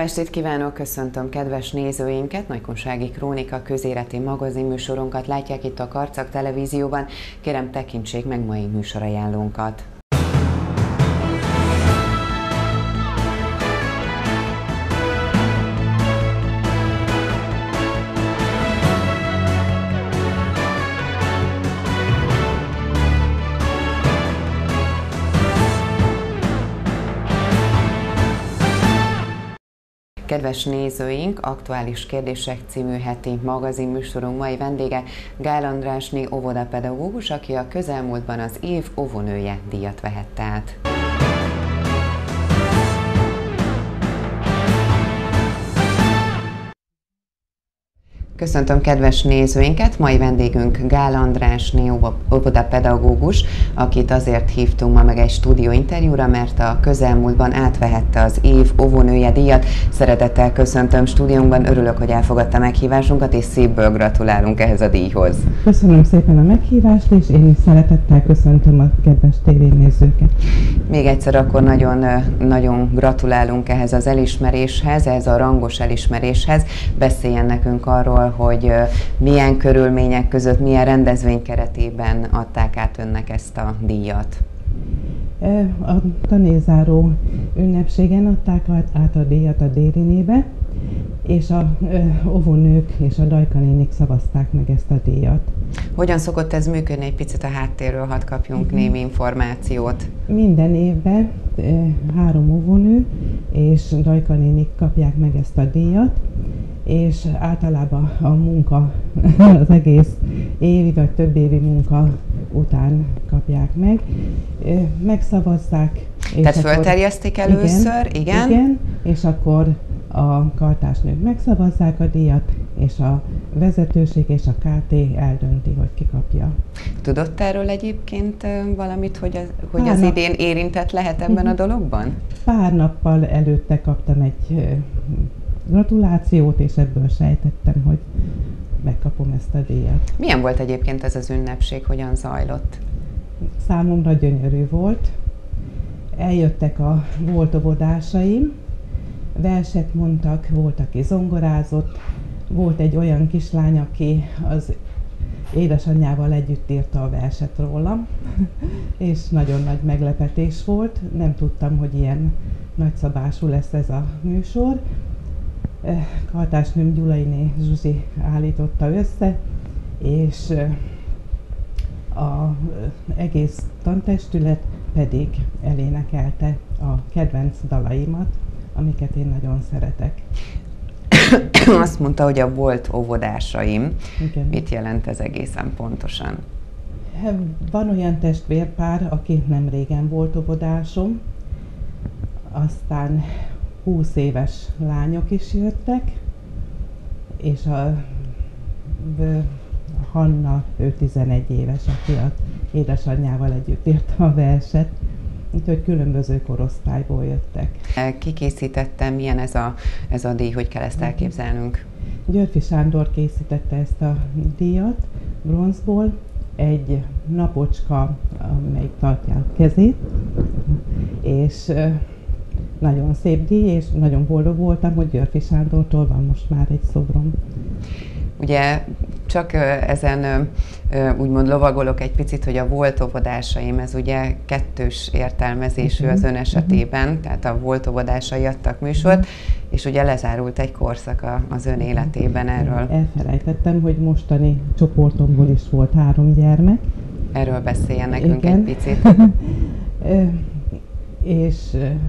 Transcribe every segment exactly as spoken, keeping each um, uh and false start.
estét kívánok, köszöntöm kedves nézőinket! Nagykunsági Krónika közéleti magazinműsorunkat látják itt a Karcag Televízióban. Kérem, tekintsék meg mai műsorajánlónkat! Kedves nézőink, Aktuális Kérdések című heti magazinműsorunk mai vendége Gál Andrásné óvodapedagógus, aki a közelmúltban az év óvónője díjat vehette át. Köszöntöm kedves nézőinket! Mai vendégünk Gál Andrásné óvodapedagógus, akit azért hívtunk ma meg egy stúdióinterjúra, mert a közelmúltban átvehette az év óvónője díjat. Szeretettel köszöntöm stúdiónkban, örülök, hogy elfogadta meghívásunkat, és szívből gratulálunk ehhez a díjhoz. Köszönöm szépen a meghívást, és én is szeretettel köszöntöm a kedves tévénézőket. Még egyszer akkor nagyon, nagyon gratulálunk ehhez az elismeréshez, ehhez a rangos elismeréshez. Beszéljen nekünk arról, hogy milyen körülmények között, milyen rendezvény keretében adták át önnek ezt a díjat. A tanévzáró ünnepségen adták át a díjat a Dérinébe, és a óvónők és a Dajka nénik szavazták meg ezt a díjat. Hogyan szokott ez működni? Egy picit a háttérről hadd kapjunk uh-huh. némi információt. Minden évben három óvónő és Dajka nénik kapják meg ezt a díjat, és általában a munka, az egész évi vagy több évi munka után kapják meg. Megszavazzák. Tehát fölterjesztik először, igen, igen? Igen, és akkor a kartásnők megszavazzák a díjat, és a vezetőség és a ká té eldönti, hogy ki kapja. Tudott erről egyébként valamit, hogy az, hogy az idén érintett lehet ebben a dologban? Pár nappal előtte kaptam egy gratulációt, és ebből sejtettem, hogy megkapom ezt a díjat. Milyen volt egyébként ez az ünnepség, hogyan zajlott? Számomra gyönyörű volt. Eljöttek a volt óvodásaim, verset mondtak, volt, aki zongorázott, volt egy olyan kislány, aki az édesanyjával együtt írta a verset rólam, és nagyon nagy meglepetés volt. Nem tudtam, hogy ilyen nagyszabású lesz ez a műsor. Kartásnőm Gyulainé Zsuzsi állította össze, és az egész tantestület pedig elénekelte a kedvenc dalaimat, amiket én nagyon szeretek. Azt mondta, hogy a volt óvodásaim. Igen. Mit jelent ez egészen pontosan? Van olyan testvérpár, aki nem régen volt óvodásom, aztán húsz éves lányok is jöttek, és a, a Hanna, ő tizenegy éves, aki az édesanyjával együtt írta a verset, úgyhogy különböző korosztályból jöttek. Ki milyen ez a, ez a díj, hogy kell ezt elképzelnünk? Györfi Sándor készítette ezt a díjat bronzból, egy napocska, amelyik tartja a kezét, és nagyon szép díj, és nagyon boldog voltam, hogy Györfi Sándortól van most már egy szobrom. Ugye csak ezen úgymond lovagolok egy picit, hogy a volt óvodásaim, ez ugye kettős értelmezésű uh-huh. az ön esetében, uh-huh. tehát a volt óvodásai adtak műsort, uh-huh. és ugye lezárult egy korszak az ön életében erről. Elfelejtettem, hogy mostani csoportomból is volt három gyermek. Erről beszéljen nekünk Igen. egy picit. És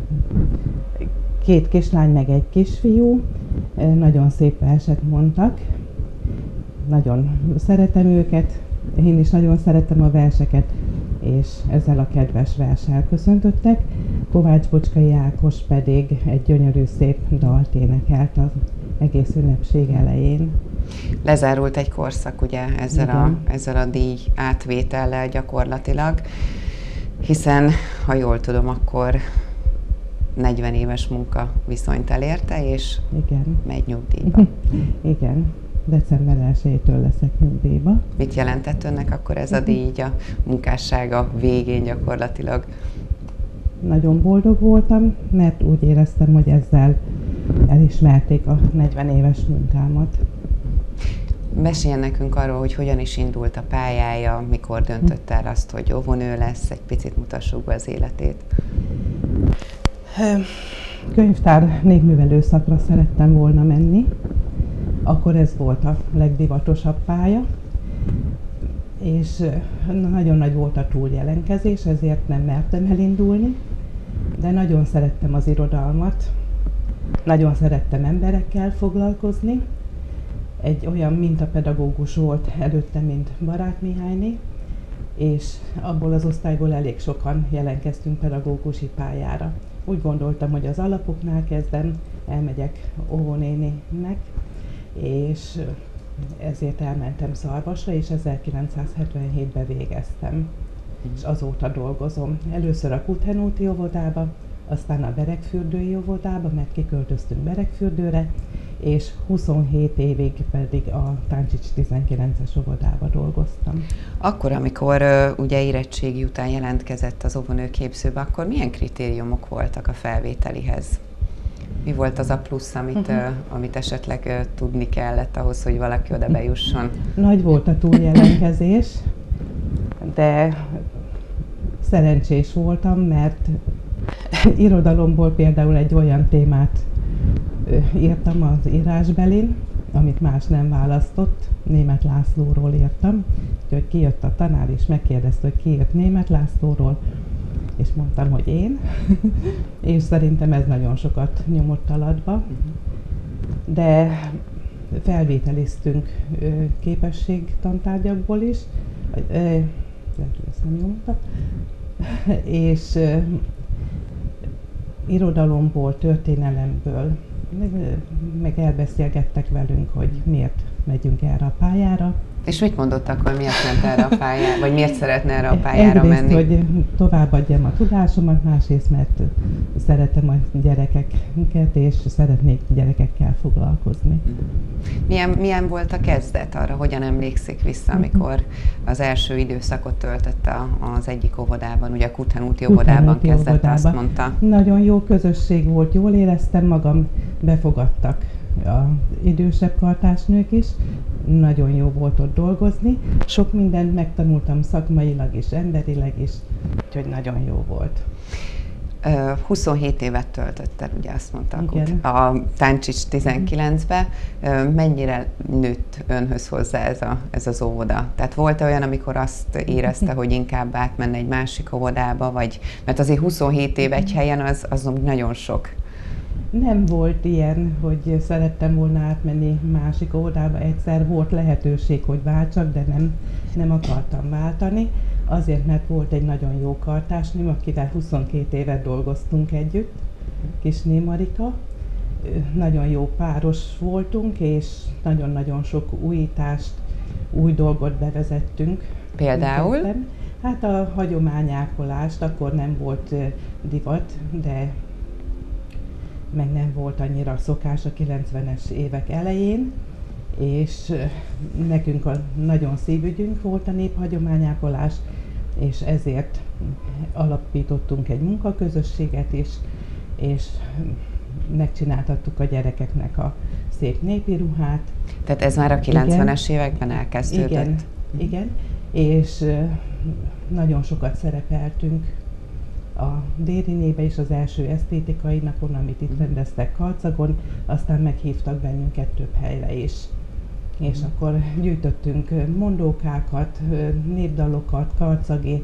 két kislány, meg egy kisfiú, nagyon szép verset mondtak. Nagyon szeretem őket, én is nagyon szeretem a verseket, és ezzel a kedves verssel köszöntöttek. Kovács Bocskai Ákos pedig egy gyönyörű szép dalt énekelt az egész ünnepség elején. Lezárult egy korszak ugye ezzel a, ezzel a díj átvétellel gyakorlatilag, hiszen, ha jól tudom, akkor negyven éves munka viszonyt elérte, és Igen. megy nyugdíjba. Igen. december elsejétől leszek nyugdíjba. Mit jelentett önnek akkor ez a díj így a munkássága végén gyakorlatilag? Nagyon boldog voltam, mert úgy éreztem, hogy ezzel elismerték a negyven éves munkámat. Meséljen nekünk arról, hogy hogyan is indult a pályája, mikor döntött el azt, hogy óvónő lesz, egy picit mutassuk be az életét. Könyvtár népművelő szakra szerettem volna menni, akkor ez volt a legdivatosabb pálya, és nagyon nagy volt a túljelenkezés, ezért nem mertem elindulni, de nagyon szerettem az irodalmat, nagyon szerettem emberekkel foglalkozni. Egy olyan mintapedagógus volt előtte, mint Barát Mihályné, és abból az osztályból elég sokan jelentkeztünk pedagógusi pályára. Úgy gondoltam, hogy az alapoknál kezdem, elmegyek óvónéninek, és ezért elmentem Szarvasra, és ezerkilencszázhetvenhétben végeztem, és azóta dolgozom. Először a Kuthenúti óvodába, aztán a Beregfürdői óvodába, mert kiköltöztünk Beregfürdőre, és huszonhét évig pedig a Táncsics tizenkilences óvodába dolgoztam. Akkor, amikor uh, ugye érettségi után jelentkezett az óvónőképzőbe, akkor milyen kritériumok voltak a felvételihez? Mi volt az a plusz, amit, uh-huh. uh, amit esetleg uh, tudni kellett ahhoz, hogy valaki oda bejusson? Nagy volt a túljelentkezés, de szerencsés voltam, mert irodalomból például egy olyan témát írtam az írásbelin, amit más nem választott, Németh Lászlóról írtam, úgyhogy kijött a tanár és megkérdezte, hogy ki írt Németh Lászlóról, és mondtam, hogy én, és szerintem ez nagyon sokat nyomott alatba, de felvételiztünk képességtantárgyakból is, lehet, hogy ezt nem jól mondtam, és irodalomból, történelemből, meg elbeszélgettek velünk, hogy miért megyünk erre a pályára. És mit mondott akkor, miért ment erre a pályára, vagy miért szeretne erre a pályára Egyrészt, menni? hogy továbbadjam a tudásomat, másrészt, mert szeretem a gyerekeket, és szeretnék gyerekekkel foglalkozni. Milyen, milyen volt a kezdet arra, hogyan emlékszik vissza, amikor az első időszakot töltötte az egyik óvodában, ugye a Kuthenúti óvodában kezdett, óvodában. Azt mondta. Nagyon jó közösség volt, jól éreztem magam, befogadtak az idősebb kartásnők is, nagyon jó volt ott dolgozni. Sok mindent megtanultam szakmailag is, emberileg is, úgyhogy nagyon jó volt. Uh, huszonhét évet töltötted, ugye azt mondták, a Táncsics tizenkilencbe. Uh, mennyire nőtt önhöz hozzá ez, a, ez az óvoda? Tehát volt-e olyan, amikor azt érezte, hogy inkább átmenne egy másik óvodába, vagy, mert azért huszonhét év egy helyen az, az nagyon sok. Nem volt ilyen, hogy szerettem volna átmenni másik óvodába. Egyszer volt lehetőség, hogy váltsak, de nem, nem akartam váltani. Azért, mert volt egy nagyon jó kartásnő, akivel huszonkét évet dolgoztunk együtt, Kisné Marika. Nagyon jó páros voltunk, és nagyon-nagyon sok újítást, új dolgot bevezettünk. Például? Hát a hagyományápolást, akkor nem volt divat, de meg nem volt annyira szokás a kilencvenes évek elején, és nekünk a nagyon szívügyünk volt a néphagyományápolás, és ezért alapítottunk egy munkaközösséget is, és megcsináltattuk a gyerekeknek a szép népi ruhát. Tehát ez már a kilencvenes években elkezdődött? Igen, igen, és nagyon sokat szerepeltünk a Dérinébe is az első esztétikai napon, amit itt rendeztek Karcagon, aztán meghívtak bennünket több helyre is. És akkor gyűjtöttünk mondókákat, népdalokat, karcagi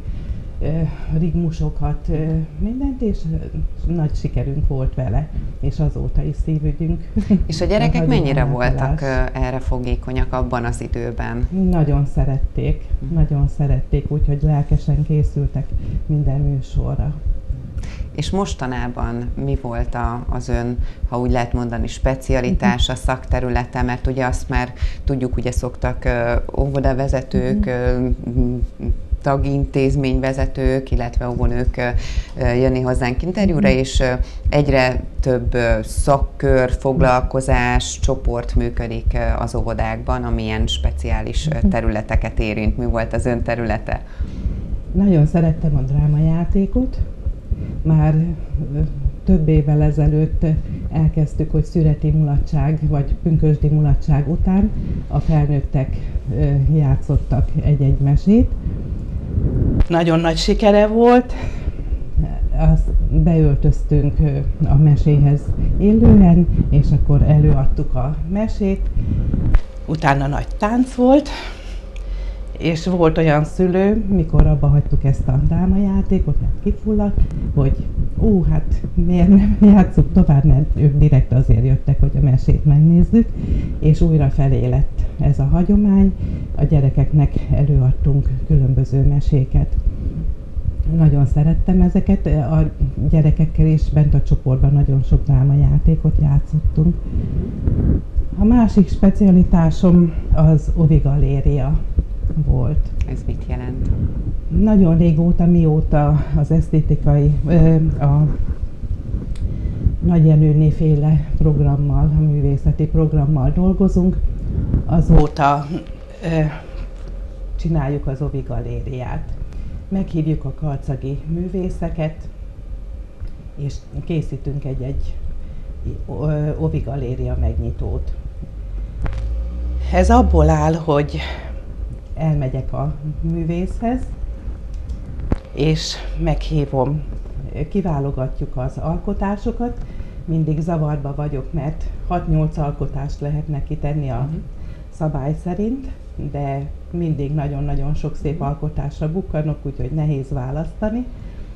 rigmusokat, mindent, és nagy sikerünk volt vele, és azóta is szívügyünk. És a gyerekek mennyire voltak erre fogékonyak abban az időben? Nagyon szerették, nagyon szerették, úgyhogy lelkesen készültek minden műsorra. És mostanában mi volt a, az ön, ha úgy lehet mondani, specialitása, szakterülete, mert ugye azt már tudjuk, ugye szoktak uh, óvodavezetők, uh, tagintézményvezetők, illetve óvónők uh, jönni hozzánk interjúra, uh-huh. és uh, egyre több uh, szakkör, foglalkozás, csoport működik uh, az óvodákban, amilyen speciális uh, területeket érint. Mi volt az ön területe? Nagyon szerettem a drámajátékot. Már több évvel ezelőtt elkezdtük, hogy szüreti mulatság vagy pünkösdi mulatság után a felnőttek játszottak egy-egy mesét. Nagyon nagy sikere volt, azt beöltöztünk a meséhez élően, és akkor előadtuk a mesét. Utána nagy tánc volt, és volt olyan szülő, mikor abba hagytuk ezt a drámajátékot, mert kifulladt, hogy ó, hát miért nem játsszuk tovább, mert ők direkt azért jöttek, hogy a mesét megnézzük, és újra felélett ez a hagyomány. A gyerekeknek előadtunk különböző meséket. Nagyon szerettem ezeket, a gyerekekkel is bent a csoportban nagyon sok drámajátékot játszottunk. A másik specialitásom az Ovi Galéria volt. Ez mit jelent? Nagyon régóta, mióta az esztétikai, a Nagy Jenőné féle programmal, a művészeti programmal dolgozunk, azóta csináljuk az Ovi Galériát. Meghívjuk a karcagi művészeket, és készítünk egy-egy Ovi Galéria megnyitót. Ez abból áll, hogy elmegyek a művészhez, és meghívom, kiválogatjuk az alkotásokat. Mindig zavarba vagyok, mert hat-nyolc alkotást lehet neki tenni a szabály szerint, de mindig nagyon-nagyon sok szép alkotásra bukkanok, úgyhogy nehéz választani.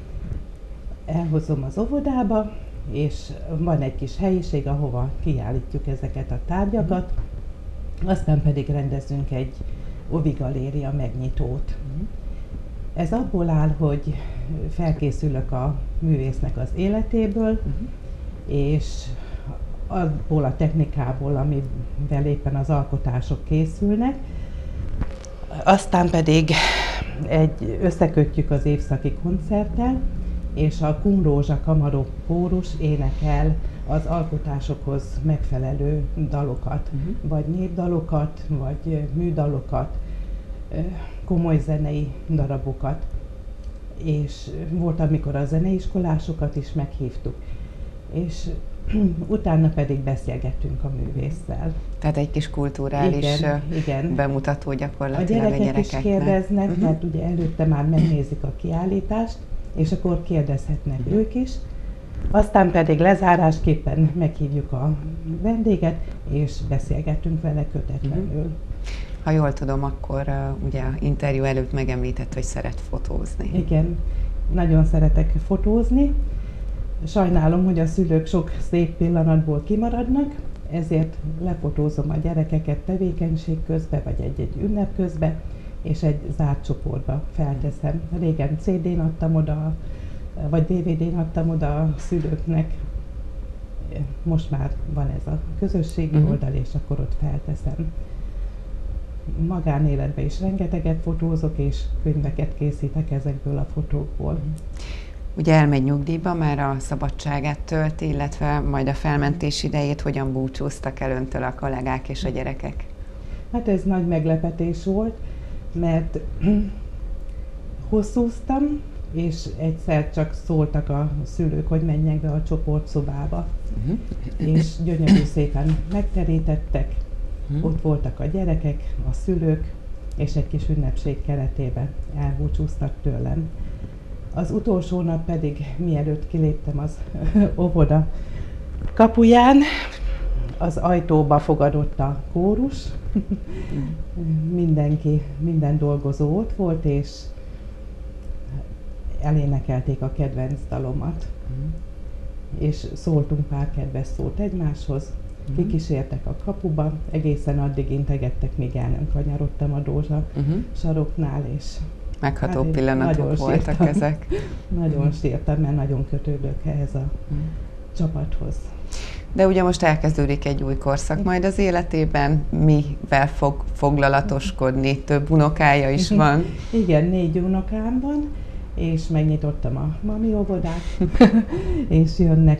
Elhozom az óvodába, és van egy kis helyiség, ahova kiállítjuk ezeket a tárgyakat, aztán pedig rendezünk egy Ovi Galéria megnyitót. Ez abból áll, hogy felkészülök a művésznek az életéből, uh-huh. és abból a technikából, amivel éppen az alkotások készülnek. Aztán pedig egy, összekötjük az évszaki koncerttel, és a Kunrózsa Kamaró Kórus énekel az alkotásokhoz megfelelő dalokat, uh-huh. vagy népdalokat, vagy műdalokat, komoly zenei darabokat. És volt, amikor a zeneiskolásokat is meghívtuk. És utána pedig beszélgettünk a művésszel. Tehát egy kis kulturális igen, igen. bemutató gyakorlatilag a gyerekek a gyerekeknek. is kérdeznek, uh-huh. mert ugye előtte már megnézik a kiállítást, és akkor kérdezhetnek uh-huh. ők is. Aztán pedig lezárásképpen meghívjuk a vendéget, és beszélgetünk vele kötetlenül. Uh-huh. Ha jól tudom, akkor uh, ugye a interjú előtt megemlített, hogy szeret fotózni. Igen, nagyon szeretek fotózni. Sajnálom, hogy a szülők sok szép pillanatból kimaradnak, ezért lefotózom a gyerekeket tevékenység közben, vagy egy-egy ünnep közben, és egy zárt csoportba felteszem. Régen cé dén adtam oda, vagy dé vé dén adtam oda a szülőknek. Most már van ez a közösségi uh-huh. oldal, és akkor ott felteszem. Magánéletben is rengeteget fotózok, és könyveket készítek ezekből a fotókból. Ugye elmegy nyugdíjba, már a szabadságát tölti, illetve majd a felmentés idejét hogyan búcsúztak el öntől a kollégák és a gyerekek? Hát ez nagy meglepetés volt, mert hosszúztam, és egyszer csak szóltak a szülők, hogy menjek be a csoportszobába. Uh-huh. És gyönyörű szépen megterítettek, uh-huh. ott voltak a gyerekek, a szülők, és egy kis ünnepség keretében elbúcsúztak tőlem. Az utolsó nap pedig, mielőtt kiléptem az óvoda kapuján, az ajtóba fogadott a kórus. Mindenki, minden dolgozó ott volt, és elénekelték a kedvenc dalomat. Mm. És szóltunk pár kedves szót egymáshoz, mm. kikísértek a kapuba, egészen addig integettek, míg el nem kanyarodtam a Dózsa mm-hmm. saroknál, és megható hát pillanatok voltak sírtam. Ezek. Nagyon sírtam, mert nagyon kötődök ehhez a mm. csapathoz. De ugye most elkezdődik egy új korszak majd az életében, mivel fog foglalatoskodni? Több unokája is van. Igen, négy unokám van, és megnyitottam a mami óvodát, és jönnek,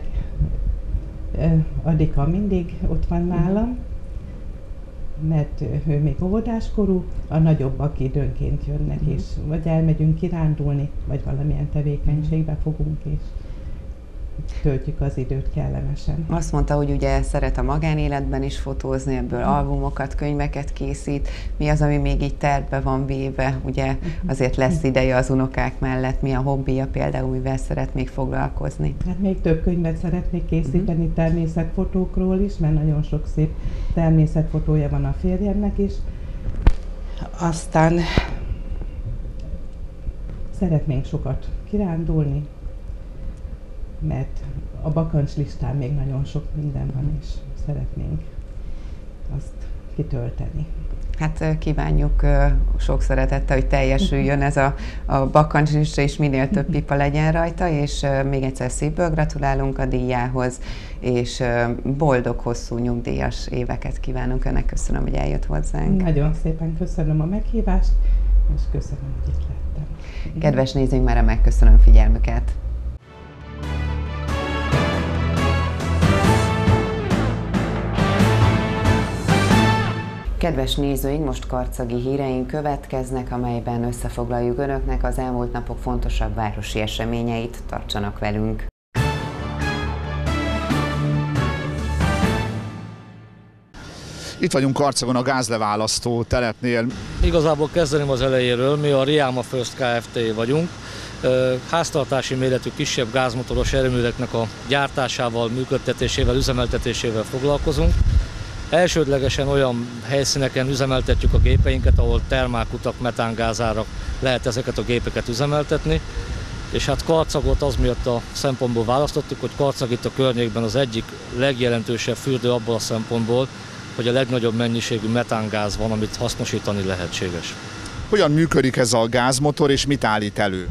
Adika mindig ott van nálam, mert ő még óvodáskorú, a nagyobbak időnként jönnek, és vagy elmegyünk kirándulni, vagy valamilyen tevékenységbe fogunk is. töltjük az időt kellemesen. Azt mondta, hogy ugye szeret a magánéletben is fotózni, ebből albumokat, könyveket készít. Mi az, ami még így tervbe van véve? Ugye azért lesz ideje az unokák mellett. Mi a hobbija például, mivel szeret még foglalkozni? Hát még több könyvet szeretnék készíteni uh-huh. természetfotókról is, mert nagyon sok szép természetfotója van a férjemnek is. Aztán szeretnénk sokat kirándulni, mert a bakancslistán még nagyon sok minden van, és szeretnénk azt kitölteni. Hát kívánjuk sok szeretettel, hogy teljesüljön ez a, a bakancslista, és minél több pipa legyen rajta, és még egyszer szívből gratulálunk a díjához, és boldog, hosszú nyugdíjas éveket kívánunk önnek. Köszönöm, hogy eljött hozzánk. Nagyon szépen köszönöm a meghívást, és köszönöm, hogy itt lettem. Kedves nézőink, már megköszönöm figyelmüket! Kedves nézőink, most karcagi híreink következnek, amelyben összefoglaljuk önöknek az elmúlt napok fontosabb városi eseményeit. Tartsanak velünk! Itt vagyunk Karcagon a gázleválasztó telepnél. Igazából kezdeném az elejéről, mi a Riama First Kft. Vagyunk. Háztartási méretű kisebb gázmotoros erőműveknek a gyártásával, működtetésével, üzemeltetésével foglalkozunk. Elsődlegesen olyan helyszíneken üzemeltetjük a gépeinket, ahol termálkutak, metángázára lehet ezeket a gépeket üzemeltetni. És hát Karcagot az miatt a szempontból választottuk, hogy Karcag itt a környékben az egyik legjelentősebb fürdő abból a szempontból, hogy a legnagyobb mennyiségű metángáz van, amit hasznosítani lehetséges. Hogyan működik ez a gázmotor, és mit állít elő?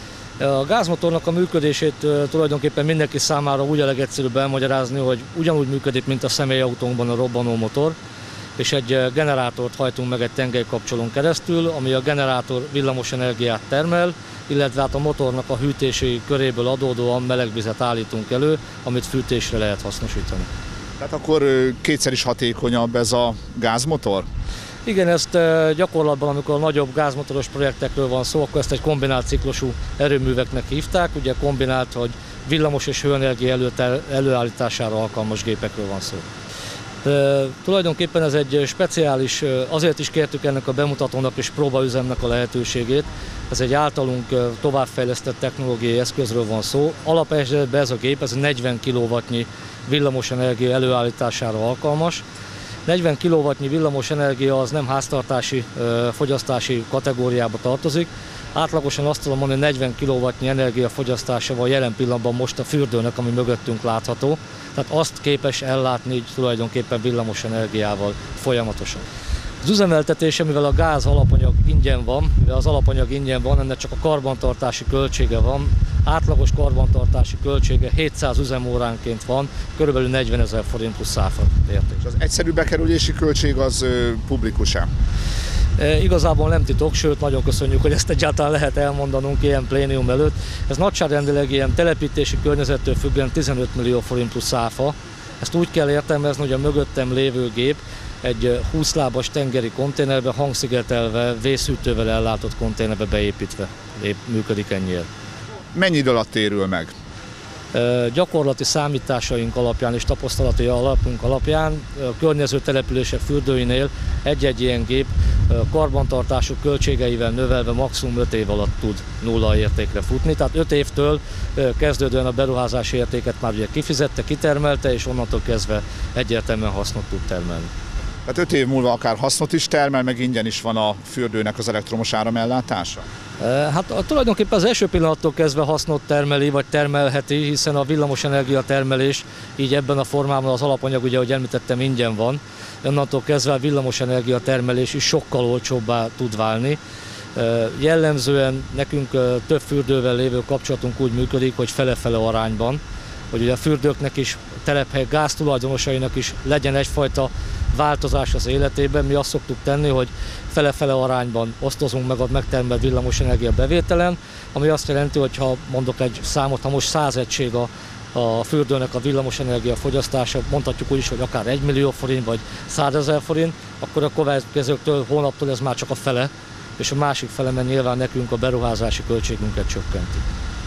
A gázmotornak a működését tulajdonképpen mindenki számára úgy a legegyszerűbb elmagyarázni, hogy ugyanúgy működik, mint a személyautónkban a robbanómotor, és egy generátort hajtunk meg egy tengelykapcsolón keresztül, ami a generátor villamos energiát termel, illetve hát a motornak a hűtési köréből adódóan melegvizet állítunk elő, amit fűtésre lehet hasznosítani. Tehát akkor kétszer is hatékonyabb ez a gázmotor? Igen, ezt gyakorlatban, amikor nagyobb gázmotoros projektekről van szó, akkor ezt egy kombinált ciklusú erőműveknek hívták. Ugye kombinált, hogy villamos és hőenergia elő, előállítására alkalmas gépekről van szó. E, tulajdonképpen ez egy speciális, azért is kértük ennek a bemutatónak és próbaüzemnek a lehetőségét. Ez egy általunk továbbfejlesztett technológiai eszközről van szó. Alapesetben ez a gép, ez negyven kilowattnyi villamos energia előállítására alkalmas. negyven kilowattnyi villamos energia az nem háztartási fogyasztási kategóriába tartozik. Átlagosan azt tudom mondani, hogy negyven kilowattnyi energiafogyasztása van jelen pillanatban most a fürdőnek, ami mögöttünk látható. Tehát azt képes ellátni így tulajdonképpen villamos energiával folyamatosan. Az üzemeltetése, mivel a gáz alapanyag ingyen van, mivel az alapanyag ingyen van, ennek csak a karbantartási költsége van. Átlagos karbantartási költsége hétszáz üzemóránként van, körülbelül negyvenezer forint plusz áfa érték. És az egyszerű bekerülési költség az ö, publikus-e? E, igazából nem titok, sőt nagyon köszönjük, hogy ezt egyáltalán lehet elmondanunk ilyen plénium előtt. Ez nagyságrendileg ilyen telepítési környezettől függően tizenöt millió forint plusz áfa. Ezt úgy kell értelmezni, hogy a mögöttem lévő gép egy húsz lábas tengeri konténerbe, hangszigetelve, vészhűtővel ellátott konténerbe beépítve épp működik ennyire. Mennyi idő alatt térül meg? E, gyakorlati számításaink alapján és tapasztalati alapunk alapján a környező települések fürdőinél egy-egy ilyen gép karbantartásuk költségeivel növelve maximum öt év alatt tud nulla értékre futni. Tehát öt évtől kezdődően a beruházási értéket már ugye kifizette, kitermelte, és onnantól kezdve egyértelműen hasznot tud termelni. Tehát öt év múlva akár hasznot is termel, meg ingyen is van a fürdőnek az elektromos áramellátása? Hát tulajdonképpen az első pillanattól kezdve hasznot termeli, vagy termelheti, hiszen a villamosenergia termelés így ebben a formában az alapanyag, ugye, ahogy említettem, ingyen van. Onnantól kezdve a villamosenergia termelés is sokkal olcsóbbá tud válni. Jellemzően nekünk több fürdővel lévő kapcsolatunk úgy működik, hogy fele-fele arányban, hogy ugye a fürdőknek is, a telephely gáztulajdonosainak is legyen egyfajta változás az életében. Mi azt szoktuk tenni, hogy fele-fele arányban osztozunk meg a megtermelt villamosenergia bevételen, ami azt jelenti, hogy ha mondok egy számot, ha most száz egység a, a fürdőnek a villamosenergia fogyasztása, mondhatjuk úgy is, hogy akár egy millió forint vagy százezer forint, akkor a következőktől, hónaptól ez már csak a fele, és a másik felemen nyilván nekünk a beruházási költségünket csökkenti.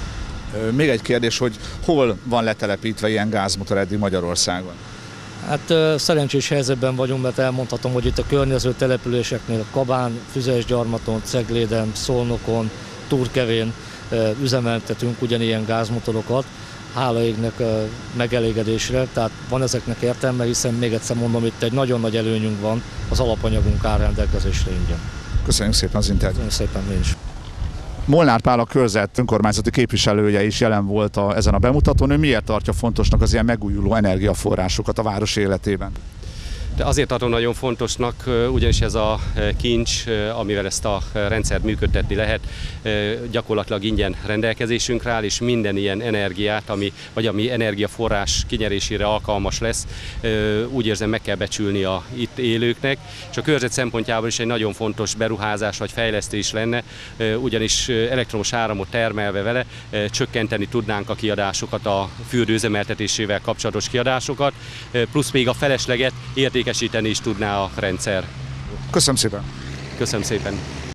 Még egy kérdés, hogy hol van letelepítve ilyen gázmotor eddig Magyarországon? Hát szerencsés helyzetben vagyunk, mert elmondhatom, hogy itt a környező településeknél Kabán, Füzesgyarmaton, Cegléden, Szolnokon, Turkevén üzemeltetünk ugyanilyen gázmotorokat, hála égnek megelégedésre, tehát van ezeknek értelme, hiszen még egyszer mondom, itt egy nagyon nagy előnyünk van, az alapanyagunk áll rendelkezésre ingyen. Köszönjük szépen az interjút. Köszönjük szépen én is. Molnár Pál, a körzet önkormányzati képviselője is jelen volt a, ezen a bemutatón. Ő miért tartja fontosnak az ilyen megújuló energiaforrásokat a város életében? De azért tartom nagyon fontosnak, ugyanis ez a kincs, amivel ezt a rendszert működtetni lehet, gyakorlatilag ingyen rendelkezésünkre áll, és minden ilyen energiát, ami, vagy ami energiaforrás kinyerésére alkalmas lesz, úgy érzem, meg kell becsülni a itt élőknek, és a körzet szempontjából is egy nagyon fontos beruházás vagy fejlesztés lenne, ugyanis elektromos áramot termelve vele csökkenteni tudnánk a kiadásokat, a fürdő üzemeltetésével kapcsolatos kiadásokat, plusz még a felesleget értékesíteni is tudná a rendszer. Köszönöm szépen! Köszönöm szépen!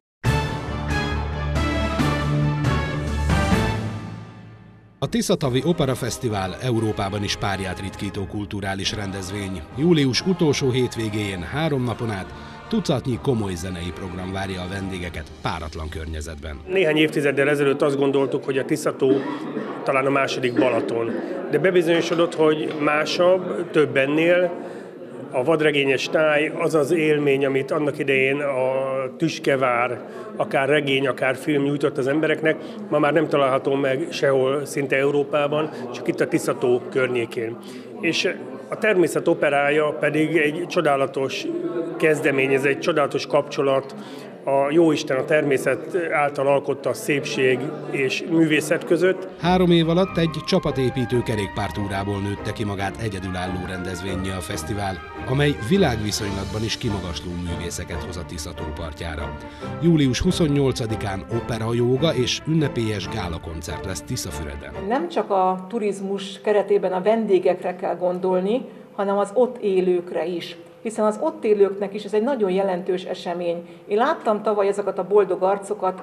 A Tiszatavi Opera Fesztivál Európában is párját ritkító kulturális rendezvény. Július utolsó hétvégéjén három napon át tucatnyi komoly zenei program várja a vendégeket páratlan környezetben. Néhány évtizeddel ezelőtt azt gondoltuk, hogy a Tiszató talán a második Balaton. De bebizonyosodott, hogy másabb, több ennél. A vadregényes táj az az élmény, amit annak idején a Tüskevár, akár regény, akár film nyújtott az embereknek, ma már nem található meg sehol szinte Európában, csak itt a Tiszató környékén. És a természet operája pedig egy csodálatos kezdeményez, egy csodálatos kapcsolat a jóisten, a természet által alkotta szépség és művészet között. Három év alatt egy csapatépítő kerékpártúrából nőtte ki magát egyedülálló rendezvénye a fesztivál, amely világviszonylatban is kimagasló művészeket hoz a Tiszató partjára. július huszonnyolcadikán opera, jóga és ünnepélyes gálakoncert lesz Tiszafüreden. Nem csak a turizmus keretében a vendégekre kell gondolni, hanem az ott élőkre is. Hiszen az ott élőknek is ez egy nagyon jelentős esemény. Én láttam tavaly ezeket a boldog arcokat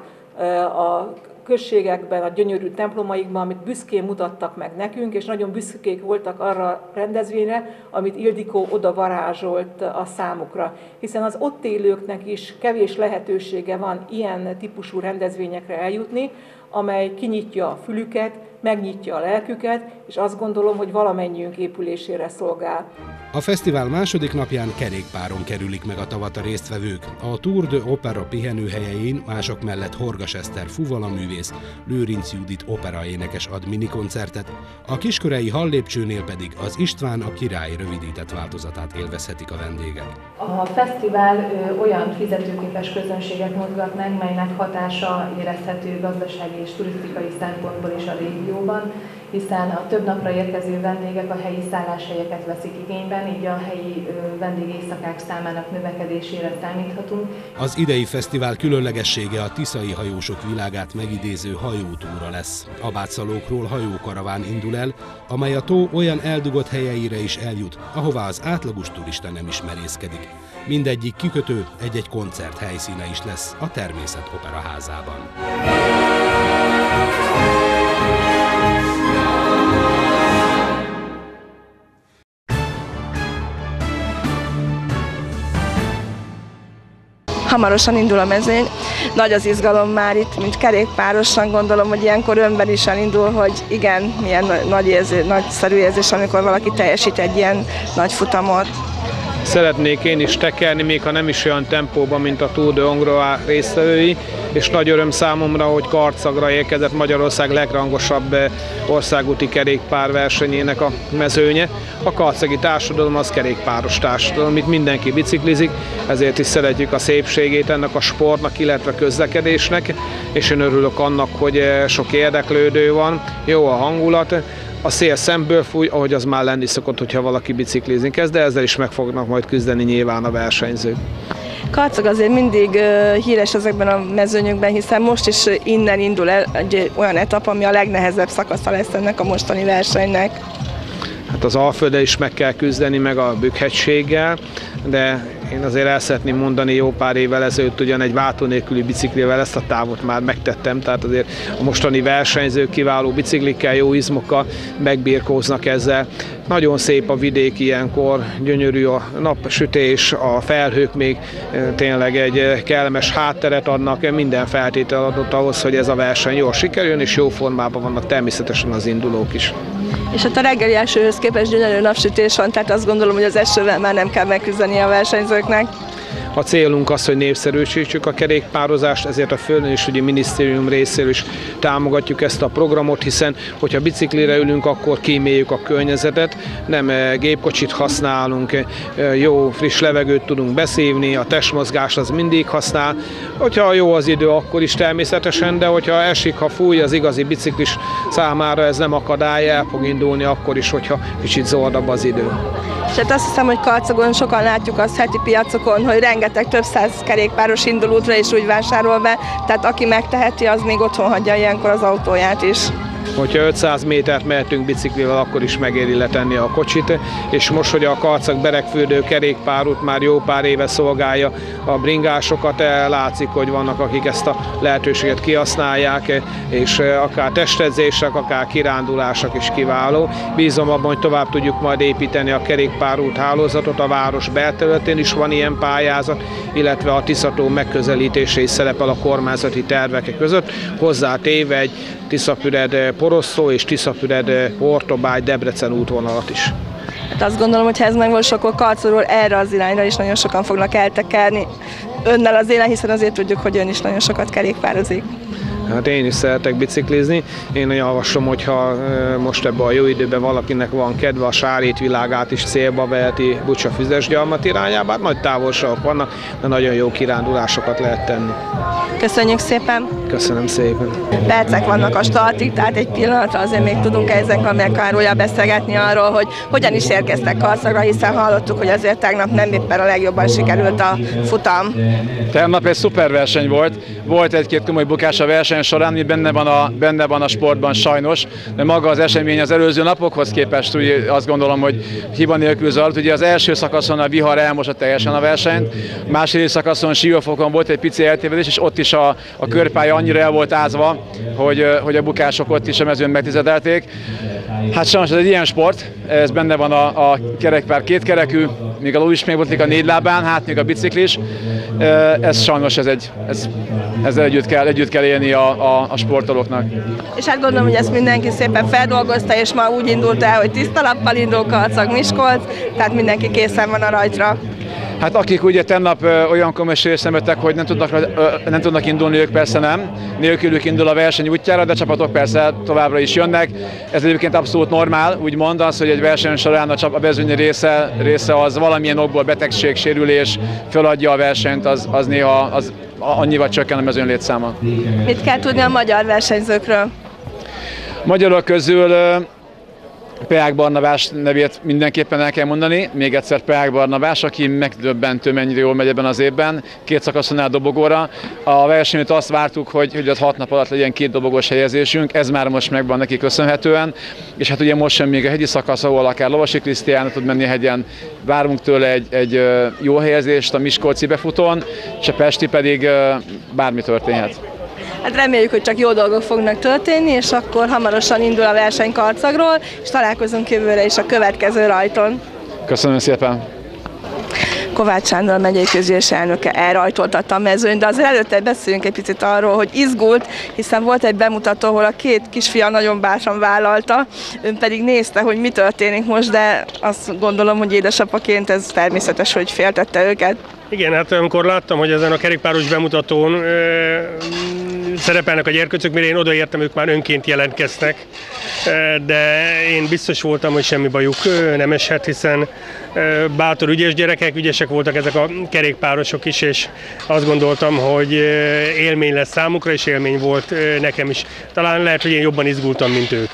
a községekben, a gyönyörű templomaikban, amit büszkén mutattak meg nekünk, és nagyon büszkék voltak arra a rendezvényre, amit Ildikó oda varázsolt a számukra. Hiszen az ott élőknek is kevés lehetősége van ilyen típusú rendezvényekre eljutni, amely kinyitja a fülüket, megnyitja a lelküket, és azt gondolom, hogy valamennyiünk épülésére szolgál. A fesztivál második napján kerékpáron kerülik meg a tavat a résztvevők. A Tour de Opera pihenőhelyein mások mellett Horgas Eszter fuvalaművész, Lőrinc Judit operaénekes ad minikoncertet, a Kiskörei Hallépcsőnél pedig az István a király rövidített változatát élvezhetik a vendégek. A fesztivál ö, olyan fizetőképes közönséget mozgat meg, melynek hatása érezhető gazdasági és turisztikai szempontból is a régióban, hiszen a több napra érkező vendégek a helyi szálláshelyeket veszik igényben, így a helyi vendégészakák számának növekedésére számíthatunk. Az idei fesztivál különlegessége a tiszai hajósok világát megidéző hajótúra lesz. Abátszalókról hajókaraván indul el, amely a tó olyan eldugott helyeire is eljut, ahová az átlagos turista nem is merészkedik. Mindegyik kikötő egy-egy koncert helyszíne is lesz a Természet Operaházában. Hamarosan indul a mezőny, nagy az izgalom már itt, mint kerékpárosan gondolom, hogy ilyenkor önben is elindul, hogy igen, milyen nagy érzés, nagyszerű érzés, amikor valaki teljesít egy ilyen nagy futamot. Szeretnék én is tekerni, még ha nem is olyan tempóban, mint a Tour de Hongria résztvevői, és nagy öröm számomra, hogy Karcagra érkezett Magyarország legrangosabb országúti kerékpárversenyének a mezőnye. A karcagi társadalom az kerékpáros társadalom, itt mindenki biciklizik, ezért is szeretjük a szépségét ennek a sportnak, illetve közlekedésnek, és én örülök annak, hogy sok érdeklődő van, jó a hangulat. A szél szemből fúj, ahogy az már lenni szokott, hogyha valaki biciklizni kezd, de ezzel is meg fognak majd küzdeni nyilván a versenyzők. Karcag azért mindig uh, híres ezekben a mezőnyökben, hiszen most is innen indul el egy olyan etap, ami a legnehezebb szakasza lesz ennek a mostani versenynek. Hát az Alfölddel is meg kell küzdeni, meg a Bükkhegységgel, de én azért el szeretném mondani, jó pár évvel ezelőtt ugyan egy váltó nélküli biciklivel ezt a távot már megtettem, tehát azért a mostani versenyzők kiváló biciklikkel, jó izmokkal megbirkóznak ezzel. Nagyon szép a vidék ilyenkor, gyönyörű a napsütés, a felhők még tényleg egy kellemes hátteret adnak, minden feltétel adott ahhoz, hogy ez a verseny jól sikerüljön, és jó formában vannak természetesen az indulók is. És hát a reggeli esőhöz képest gyönyörű napsütés van, tehát azt gondolom, hogy az esővel már nem kell megküzdeni a versenyzőknek. A célunk az, hogy népszerűsítsük a kerékpározást, ezért a Földművelésügyi Minisztérium részéről is támogatjuk ezt a programot, hiszen hogyha biciklire ülünk, akkor kíméljük a környezetet, nem gépkocsit használunk, jó friss levegőt tudunk beszívni, a testmozgás az mindig használ. Hogyha jó az idő, akkor is természetesen, de hogyha esik, ha fúj, az igazi biciklis számára ez nem akadály, el fog indulni akkor is, hogyha kicsit zordabb az idő. És hát azt hiszem, hogy Karcagon sokan látjuk azt heti piacokon, hogy rengeteg több száz kerékpáros indul útra és úgy vásárol be, tehát aki megteheti, az még otthon hagyja ilyenkor az autóját is. Hogyha ötszáz métert mehetünk biciklivel, akkor is megéri letenni a kocsit, és most, hogy a Karcag-Beregfürdő kerékpárút már jó pár éve szolgálja a bringásokat, látszik, hogy vannak, akik ezt a lehetőséget kihasználják, és akár testedzések, akár kirándulások is kiváló. Bízom abban, hogy tovább tudjuk majd építeni a kerékpárút hálózatot, a város belterületén is van ilyen pályázat, illetve a Tisza-tó megközelítése is szerepel a kormányzati tervek között, hozzátéve egy Tiszafüred-Porosztó és Tiszafüred-Hortobágy-Debrecen útvonalat is. Hát azt gondolom, hogy ha ez megvalósul, akkor Karcagról erre az irányra is nagyon sokan fognak eltekerni önnel az élen, hiszen azért tudjuk, hogy ön is nagyon sokat kerékpározik. Hát én is szeretek biciklizni. Én javaslom, hogyha most ebben a jó időben valakinek van kedve, a Sárét világát is célba veheti Bucsa-Füzesgyarmat irányába. Hát nagy távolságok vannak, de nagyon jó kirándulásokat lehet tenni. Köszönjük szépen! Köszönöm szépen! Percek vannak a startig, tehát egy pillanatra azért még tudunk ezzel meg Károlyal beszélgetni arról, hogy hogyan is érkeztek Karcagra, hiszen hallottuk, hogy azért tegnap nem éppen a legjobban sikerült a futam. Tegnap egy szuper verseny volt, volt egy-két komoly bukás a verseny során, ami benne van, a, benne van a sportban sajnos, de maga az esemény az előző napokhoz képest úgy azt gondolom, hogy hiba nélkül zajlott. Ugye az első szakaszon a vihar elmosa teljesen a versenyt, a második szakaszon Siófokon volt egy pici eltévedés, és ott is a, a körpálya annyira el volt ázva, hogy, hogy a bukások ott is a mezőn megtizedelték. Hát sajnos ez egy ilyen sport, ez benne van a, a kerekpár kétkerekű, míg a ló is még volt a négy lábán, hát még a biciklis. Ez sajnos ez egy, ez, ezzel együtt kell, együtt kell élni a, a, a sportolóknak. És hát gondolom, hogy ezt mindenki szépen feldolgozta, és ma úgy indult el, hogy tiszta lappal indul Karcag-Miskolc, tehát mindenki készen van a rajtra. Hát akik ugye tennap olyan komoly sérülést szenvedtek, hogy nem tudnak, nem tudnak indulni, ők persze nem. Nélkülük indul a verseny útjára, de csapatok persze továbbra is jönnek. Ez egyébként abszolút normál, úgymond az, hogy egy verseny során a, a vezényi része, része az valamilyen okból betegség, sérülés feladja a versenyt, az, az néha az annyival csökken a mezőn létszáma. Mit kell tudni a magyar versenyzőkről? Magyarok közül Peák Barnabás nevét mindenképpen el kell mondani, még egyszer Peák Barnabás, aki megdöbbentő, mennyire jól megy ebben az évben, két szakaszon áll dobogóra. A versenyt azt vártuk, hogy, hogy az hat nap alatt legyen két dobogós helyezésünk, ez már most megvan neki köszönhetően, és hát ugye most sem még a hegyi szakasz, ahol akár Lovasi Krisztián tud menni hegyen, várunk tőle egy, egy jó helyezést a miskolci befutón, és a pesti pedig bármi történhet. Hát reméljük, hogy csak jó dolgok fognak történni, és akkor hamarosan indul a verseny Karcagról, és találkozunk jövőre is a következő rajton. Köszönöm szépen! Kovács Sándor megyei közgyűlési elnöke elrajtoltatta a mezőnyt, de azért előtte beszéljünk egy picit arról, hogy izgult, hiszen volt egy bemutató, ahol a két kisfia nagyon bátran vállalta, ön pedig nézte, hogy mi történik most, de azt gondolom, hogy édesapaként ez természetes, hogy féltette őket. Igen, hát amikor láttam, hogy ezen a kerékpáros bemutatón ö, szerepelnek a gyerkőcök, mire én odaértem, ők már önként jelentkeztek, de én biztos voltam, hogy semmi bajuk nem eshet, hiszen bátor, ügyes gyerekek, ügyesek voltak ezek a kerékpárosok is, és azt gondoltam, hogy élmény lesz számukra, és élmény volt nekem is. Talán lehet, hogy én jobban izgultam, mint ők.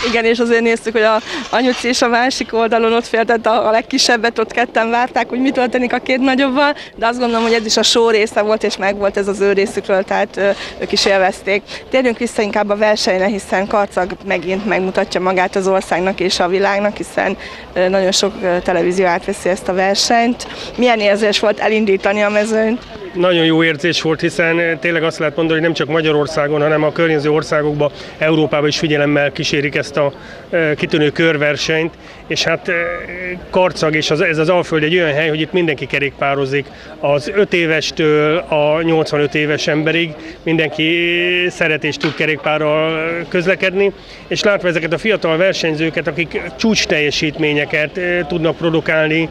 Igen, és azért néztük, hogy a anyuci és a másik oldalon ott féltett a, a legkisebbet, ott ketten várták, hogy mi történik a két nagyobbal, de azt gondolom, hogy ez is a show része volt, és megvolt ez az ő részükről, tehát ö, ők is élvezték. Térjünk vissza inkább a versenyre, hiszen Karcag megint megmutatja magát az országnak és a világnak, hiszen ö, nagyon sok ö, televízió átveszi ezt a versenyt. Milyen érzés volt elindítani a mezőnyt? Nagyon jó érzés volt, hiszen tényleg azt lehet mondani, hogy nem csak Magyarországon, hanem a környező országokban, Európában is figyelemmel kísérik ezt a kitűnő körversenyt, és hát Karcag és az, ez az Alföld egy olyan hely, hogy itt mindenki kerékpározik, az öt évestől a nyolcvanöt éves emberig mindenki szeret és tud kerékpárral közlekedni, és látva ezeket a fiatal versenyzőket, akik csúcs teljesítményeket tudnak produkálni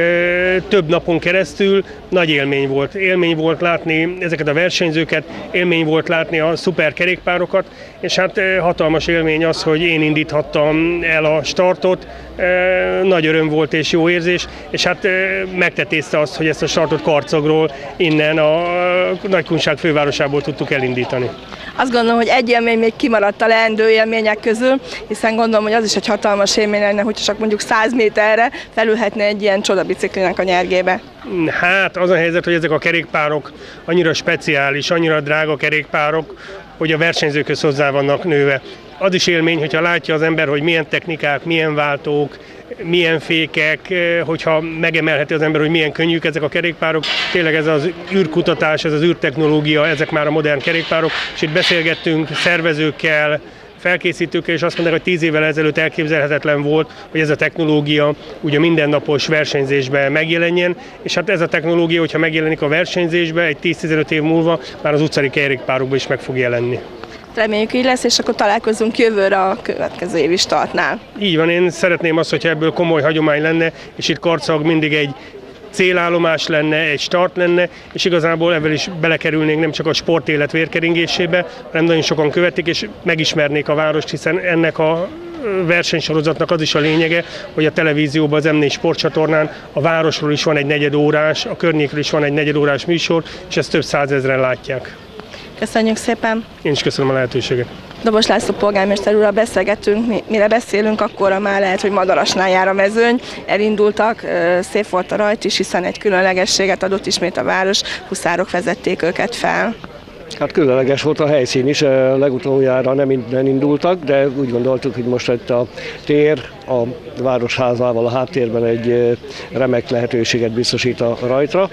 több napon keresztül, nagy élmény volt. Élmény volt látni ezeket a versenyzőket, élmény volt látni a szuper kerékpárokat, és hát hatalmas élmény az, hogy én indíthattam el a startot, nagy öröm volt és jó érzés, és hát megtetézte azt, hogy ezt a startot Karcagról, innen a Nagykunság fővárosából tudtuk elindítani. Azt gondolom, hogy egy élmény még kimaradt a leendő élmények közül, hiszen gondolom, hogy az is egy hatalmas élmény lenne, hogy csak mondjuk száz méterre felülhetne egy ilyen csodabiciklinek a nyergébe. Hát az a helyzet, hogy ezek a kerékpárok annyira speciális, annyira drága kerékpárok, hogy a versenyzőkhöz hozzá vannak nőve. Az is élmény, hogyha látja az ember, hogy milyen technikák, milyen váltók, milyen fékek, hogyha megemelheti az ember, hogy milyen könnyűk ezek a kerékpárok. Tényleg ez az űrkutatás, ez az űrtechnológia, ezek már a modern kerékpárok, és itt beszélgettünk szervezőkkel, felkészítőkkel, és azt mondták, hogy tíz évvel ezelőtt elképzelhetetlen volt, hogy ez a technológia ugye mindennapos versenyzésben megjelenjen, és hát ez a technológia, hogyha megjelenik a versenyzésben, egy tíz-tizenöt év múlva már az utcai kerékpárokban is meg fog jelenni. Reméljük így lesz, és akkor találkozunk jövőre a következő évi startnál. Így van, én szeretném azt, hogyha ebből komoly hagyomány lenne, és itt Karcag mindig egy célállomás lenne, egy start lenne, és igazából ebből is belekerülnénk nem csak a sportélet vérkeringésébe, hanem nagyon sokan követik, és megismernék a várost, hiszen ennek a versenysorozatnak az is a lényege, hogy a televízióban, az em négy sportcsatornán a városról is van egy negyedórás, a környékről is van egy negyedórás műsor, és ezt több százezren látják. Köszönjük szépen! Én is köszönöm a lehetőséget. Dobos László polgármester úrral beszélgetünk, mire beszélünk, akkor már lehet, hogy Madarasnál jár a mezőny. Elindultak, szép volt a rajt is, hiszen egy különlegességet adott ismét a város, huszárok vezették őket fel. Hát különleges volt a helyszín is, legutoljára nem innen indultak, de úgy gondoltuk, hogy most itt a tér, a városházával a háttérben egy remek lehetőséget biztosít a rajtra.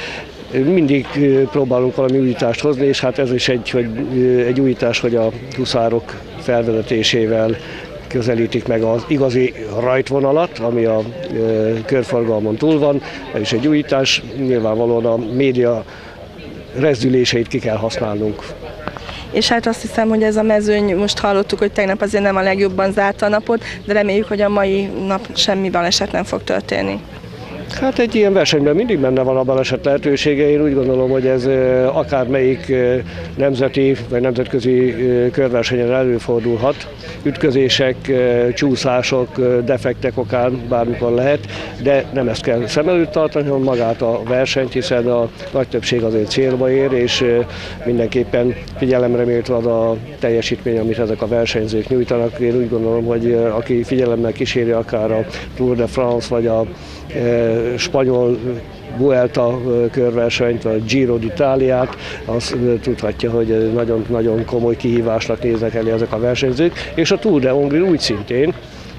Mindig próbálunk valami újítást hozni, és hát ez is egy, hogy, egy újítás, hogy a huszárok felvezetésével közelítik meg az igazi rajtvonalat, ami a körforgalmon túl van. Ez is egy újítás, nyilvánvalóan a média rezdüléseit ki kell használnunk. És hát azt hiszem, hogy ez a mezőny, most hallottuk, hogy tegnap azért nem a legjobban zárta a napot, de reméljük, hogy a mai nap semmi baleset nem fog történni. Hát egy ilyen versenyben mindig benne van a baleset lehetősége. Én úgy gondolom, hogy ez akármelyik nemzeti vagy nemzetközi körversenyen előfordulhat. Ütközések, csúszások, defektek okán bármikor lehet, de nem ezt kell szem előtt tartani, hanem magát a versenyt, hiszen a nagy többség azért célba ér, és mindenképpen figyelemre méltó az a teljesítmény, amit ezek a versenyzők nyújtanak. Én úgy gondolom, hogy aki figyelemmel kíséri akár a Tour de France vagy a spanyol Vuelta körversenyt, vagy Giro d'Italiát, az tudhatja, hogy nagyon-nagyon komoly kihívásnak néznek elé ezek a versenyzők, és a Tour de Hongrie úgy szintén,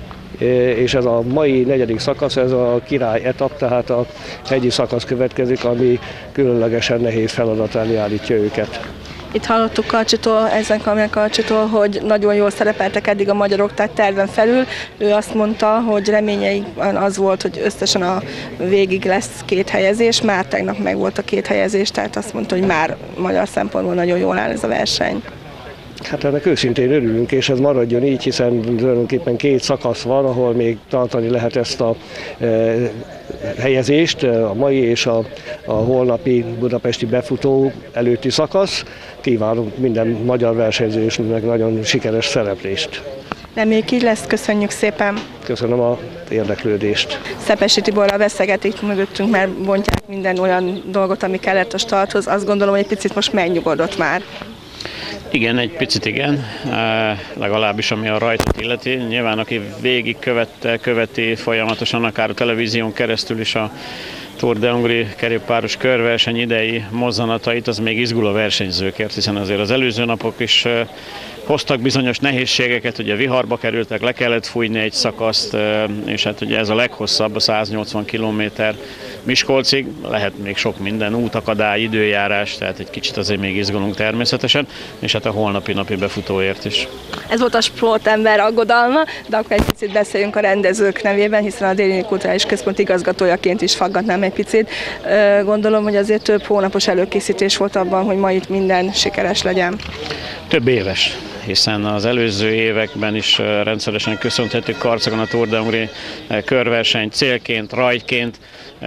és ez a mai negyedik szakasz, ez a király etap, tehát a hegyi szakasz következik, ami különlegesen nehéz feladat elé állítja őket. Itt hallottuk Karcsitól, ezen Kamil Karcsitól, hogy nagyon jól szerepeltek eddig a magyarok, tehát terven felül. Ő azt mondta, hogy reményeikben az volt, hogy összesen a végig lesz két helyezés, már tegnap meg volt a két helyezés, tehát azt mondta, hogy már magyar szempontból nagyon jól áll ez a verseny. Hát ennek őszintén örülünk, és ez maradjon így, hiszen tulajdonképpen két szakasz van, ahol még tartani lehet ezt a e, helyezést, a mai és a, a holnapi budapesti befutó előtti szakasz. Kívánunk minden magyar versenyzősnek nagyon sikeres szereplést. Reméljük így lesz, köszönjük szépen. Köszönöm az érdeklődést. Szepesi Tiborral beszélgetik mögöttünk, mert bontják minden olyan dolgot, ami kellett a starthoz. Azt gondolom, hogy egy picit most megnyugodott már. Igen, egy picit igen, legalábbis ami a rajtot illeti. Nyilván aki végig követte, követi folyamatosan akár a televízión keresztül is a Tour de Hongrie kerékpáros körverseny idei mozzanatait, az még izgul a versenyzőkért, hiszen azért az előző napok is hoztak bizonyos nehézségeket, ugye viharba kerültek, le kellett fújni egy szakaszt, és hát ugye ez a leghosszabb, a száznyolcvan kilométer Miskolcig, lehet még sok minden, útakadály, időjárás, tehát egy kicsit azért még izgulunk természetesen, és hát a holnapi napi befutóért is. Ez volt a sportember aggodalma, de akkor egy picit beszéljünk a rendezők nevében, hiszen a Déli Kulturális Központ igazgatójaként is faggatnám egy picit. Gondolom, hogy azért több hónapos előkészítés volt abban, hogy ma itt minden sikeres legyen. Több éves, hiszen az előző években is rendszeresen köszönhetjük Karcagon a Tour de Hongrie körverseny célként, rajtként,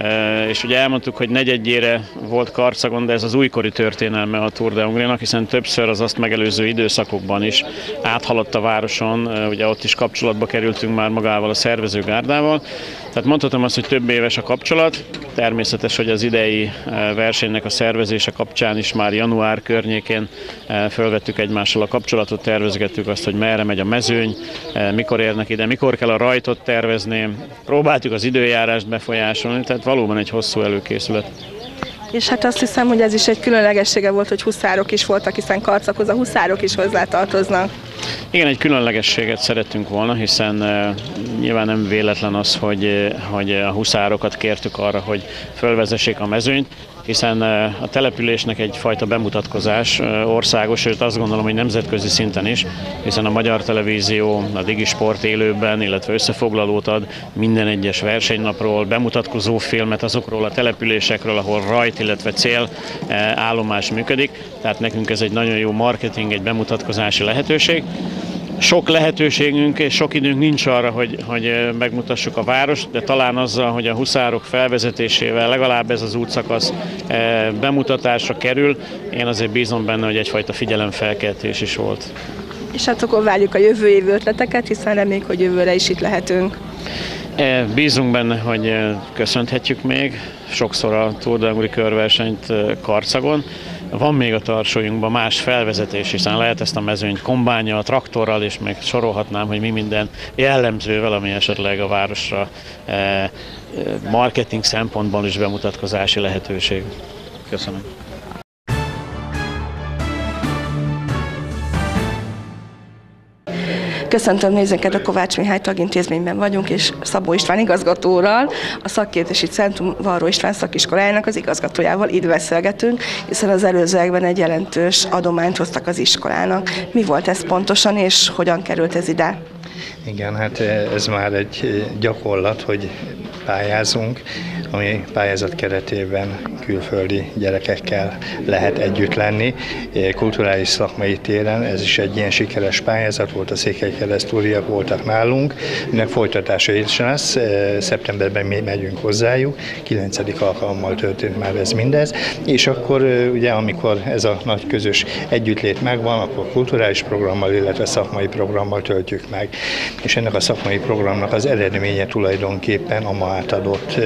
és ugye elmondtuk, hogy negyedjére volt Karcagon, de ez az újkori történelme a Tour de Hongrie-nak, hiszen többször az azt megelőző időszakokban is áthaladt a városon, ugye ott is kapcsolatba kerültünk már magával a szervezőgárdával. Tehát mondhatom azt, hogy több éves a kapcsolat, természetes, hogy az idei versenynek a szervezése kapcsán is már január környékén fölvettük egymással a kapcsolatot, tervezgettük azt, hogy merre megy a mezőny, mikor érnek ide, mikor kell a rajtot tervezni, próbáltuk az időjárást befolyásolni, tehát valóban egy hosszú előkészület. És hát azt hiszem, hogy ez is egy különlegessége volt, hogy huszárok is voltak, hiszen Karcaghoz a huszárok is hozzátartoznak. Igen, egy különlegességet szerettünk volna, hiszen uh, nyilván nem véletlen az, hogy, uh, hogy a huszárokat kértük arra, hogy fölvezessék a mezőnyt, hiszen uh, a településnek egyfajta bemutatkozás uh, országos, sőt azt gondolom, hogy nemzetközi szinten is, hiszen a Magyar Televízió a Digisport élőben, illetve összefoglalót ad minden egyes versenynapról, bemutatkozó filmet azokról a településekről, ahol rajt, illetve cél uh, állomás működik, tehát nekünk ez egy nagyon jó marketing, egy bemutatkozási lehetőség. Sok lehetőségünk és sok időnk nincs arra, hogy, hogy megmutassuk a várost, de talán azzal, hogy a huszárok felvezetésével legalább ez az útszakasz bemutatásra kerül, én azért bízom benne, hogy egyfajta figyelemfelkeltés is volt. És hát akkor várjuk a jövő év ötleteket, hiszen reméljük, hogy jövőre is itt lehetünk. Bízunk benne, hogy köszönhetjük még sokszor a Tour de Hongrie körversenyt Karcagon. Van még a tarsójunkban más felvezetés, hiszen lehet ezt a mezőnyt kombánnyal, traktorral, és még sorolhatnám, hogy mi minden jellemzővel, ami esetleg a városra marketing szempontból is bemutatkozási lehetőség. Köszönöm. Köszöntöm nézőket, a Kovács Mihály Tagintézményben vagyunk, és Szabó István igazgatóral, a Szakképzési Centrum Varró István szakiskolájának az igazgatójával itt beszélgetünk, hiszen az előzőekben egy jelentős adományt hoztak az iskolának. Mi volt ez pontosan, és hogyan került ez ide? Igen, hát ez már egy gyakorlat, hogy pályázunk, ami pályázat keretében külföldi gyerekekkel lehet együtt lenni. Kulturális szakmai téren ez is egy ilyen sikeres pályázat volt, a székelykeresztúriak voltak nálunk, ennek folytatása is lesz, szeptemberben mi megyünk hozzájuk, kilencedik alkalommal történt már ez mindez, és akkor ugye amikor ez a nagy közös együttlét megvan, akkor kulturális programmal, illetve szakmai programmal töltjük meg. És ennek a szakmai programnak az eredménye tulajdonképpen a ma átadott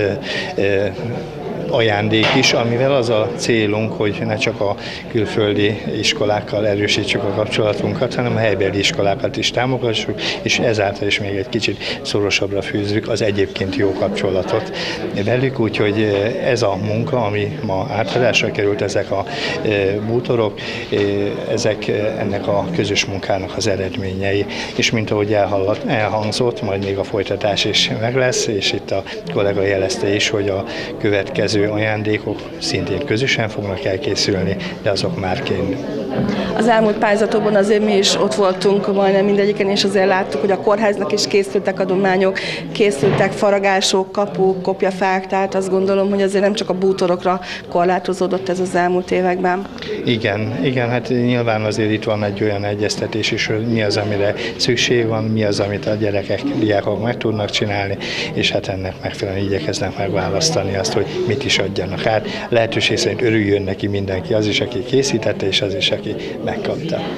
ajándék is, amivel az a célunk, hogy ne csak a külföldi iskolákkal erősítsük a kapcsolatunkat, hanem a helybeli iskolákat is támogassuk, és ezáltal is még egy kicsit szorosabbra fűzzük az egyébként jó kapcsolatot velük, úgyhogy ez a munka, ami ma átadásra került, ezek a bútorok, ezek ennek a közös munkának az eredményei, és mint ahogy elhangzott, majd még a folytatás is meg lesz, és itt a kollega jelezte is, hogy a következő ajándékok szintén közösen fognak elkészülni, de azok már kéne. Az elmúlt pályázatokban azért mi is ott voltunk majdnem mindegyiken, és azért láttuk, hogy a kórháznak is készültek adományok, készültek faragások, kapuk, kopjafák, tehát azt gondolom, hogy azért nem csak a bútorokra korlátozódott ez az elmúlt években. Igen, igen, hát nyilván azért itt van egy olyan egyeztetés is, hogy mi az, amire szükség van, mi az, amit a gyerekek, diákok meg tudnak csinálni, és hát ennek megfelelően igyekeznek megválasztani azt, hogy mit is adjanak át. Lehetőség szerint örüljön neki mindenki, az is, aki készítette, és az is, aki megkapta.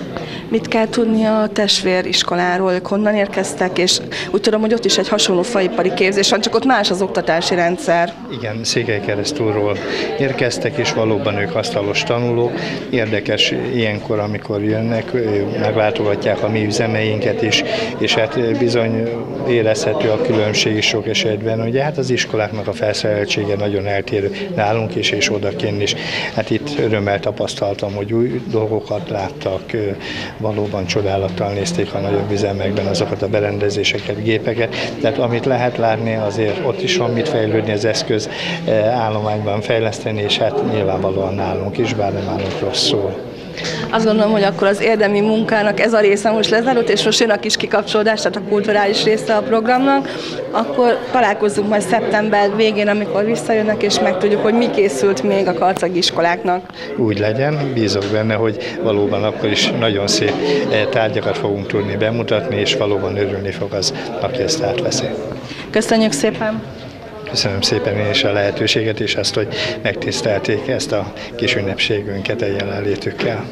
Mit kell tudni a testvériskoláról, honnan érkeztek, és úgy tudom, hogy ott is egy hasonló faipari képzés van, csak ott más az oktatási rendszer. Igen, Székelykeresztúrról érkeztek, és valóban ők asztalos tanulók. Érdekes ilyenkor, amikor jönnek, meglátogatják a mi üzemeinket is, és hát bizony érezhető a különbség is sok esetben. Ugye hát az iskoláknak a felszereltsége nagyon eltérő nálunk is, és odakinn is. Hát itt örömmel tapasztaltam, hogy új dolgokat láttak, valóban csodálattal nézték a nagyobb üzemekben azokat a berendezéseket, gépeket. Tehát amit lehet látni, azért ott is van mit fejlődni, az eszköz állományban fejleszteni, és hát nyilvánvalóan nálunk is, bár nem állunk rosszul. Azt gondolom, hogy akkor az érdemi munkának ez a része most lezárult, és most jön a kis kikapcsolódás, tehát a kulturális része a programnak, akkor találkozzunk majd szeptember végén, amikor visszajönnek, és megtudjuk, hogy mi készült még a karcagi iskoláknak. Úgy legyen, bízok benne, hogy valóban akkor is nagyon szép tárgyakat fogunk tudni bemutatni, és valóban örülni fog az, aki ezt átveszi. Köszönjük szépen! Köszönöm szépen én is a lehetőséget, és azt, hogy megtisztelték ezt a kis ünnepségünket a jelenlétükkel.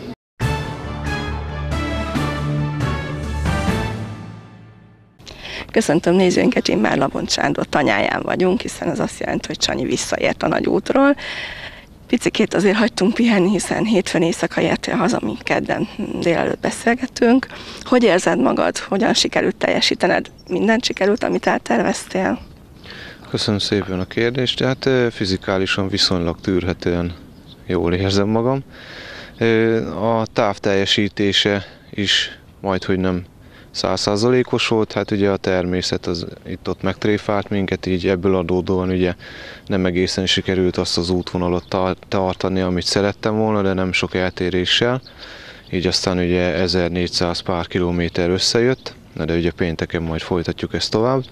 Köszöntöm nézőinket, immár Labont Sándor tanyáján vagyunk, hiszen ez azt jelenti, hogy Csanyi visszaért a nagyútról. Picikét azért hagytunk pihenni, hiszen hétfőn éjszaka értél haza, mi kedden délelőtt beszélgetünk. Hogy érzed magad? Hogyan sikerült teljesítened? Mindent sikerült, amit elterveztél? Köszönöm szépen a kérdést. Hát fizikálisan viszonylag tűrhetően jól érzem magam. A táv teljesítése is majdhogy nem száz százalékos volt, hát ugye a természet az itt-ott megtréfált minket, így ebből adódóan ugye nem egészen sikerült azt az útvonalat tartani, amit szerettem volna, de nem sok eltéréssel. Így aztán ugye ezernégyszáz pár kilométer összejött, de ugye pénteken majd folytatjuk ezt tovább.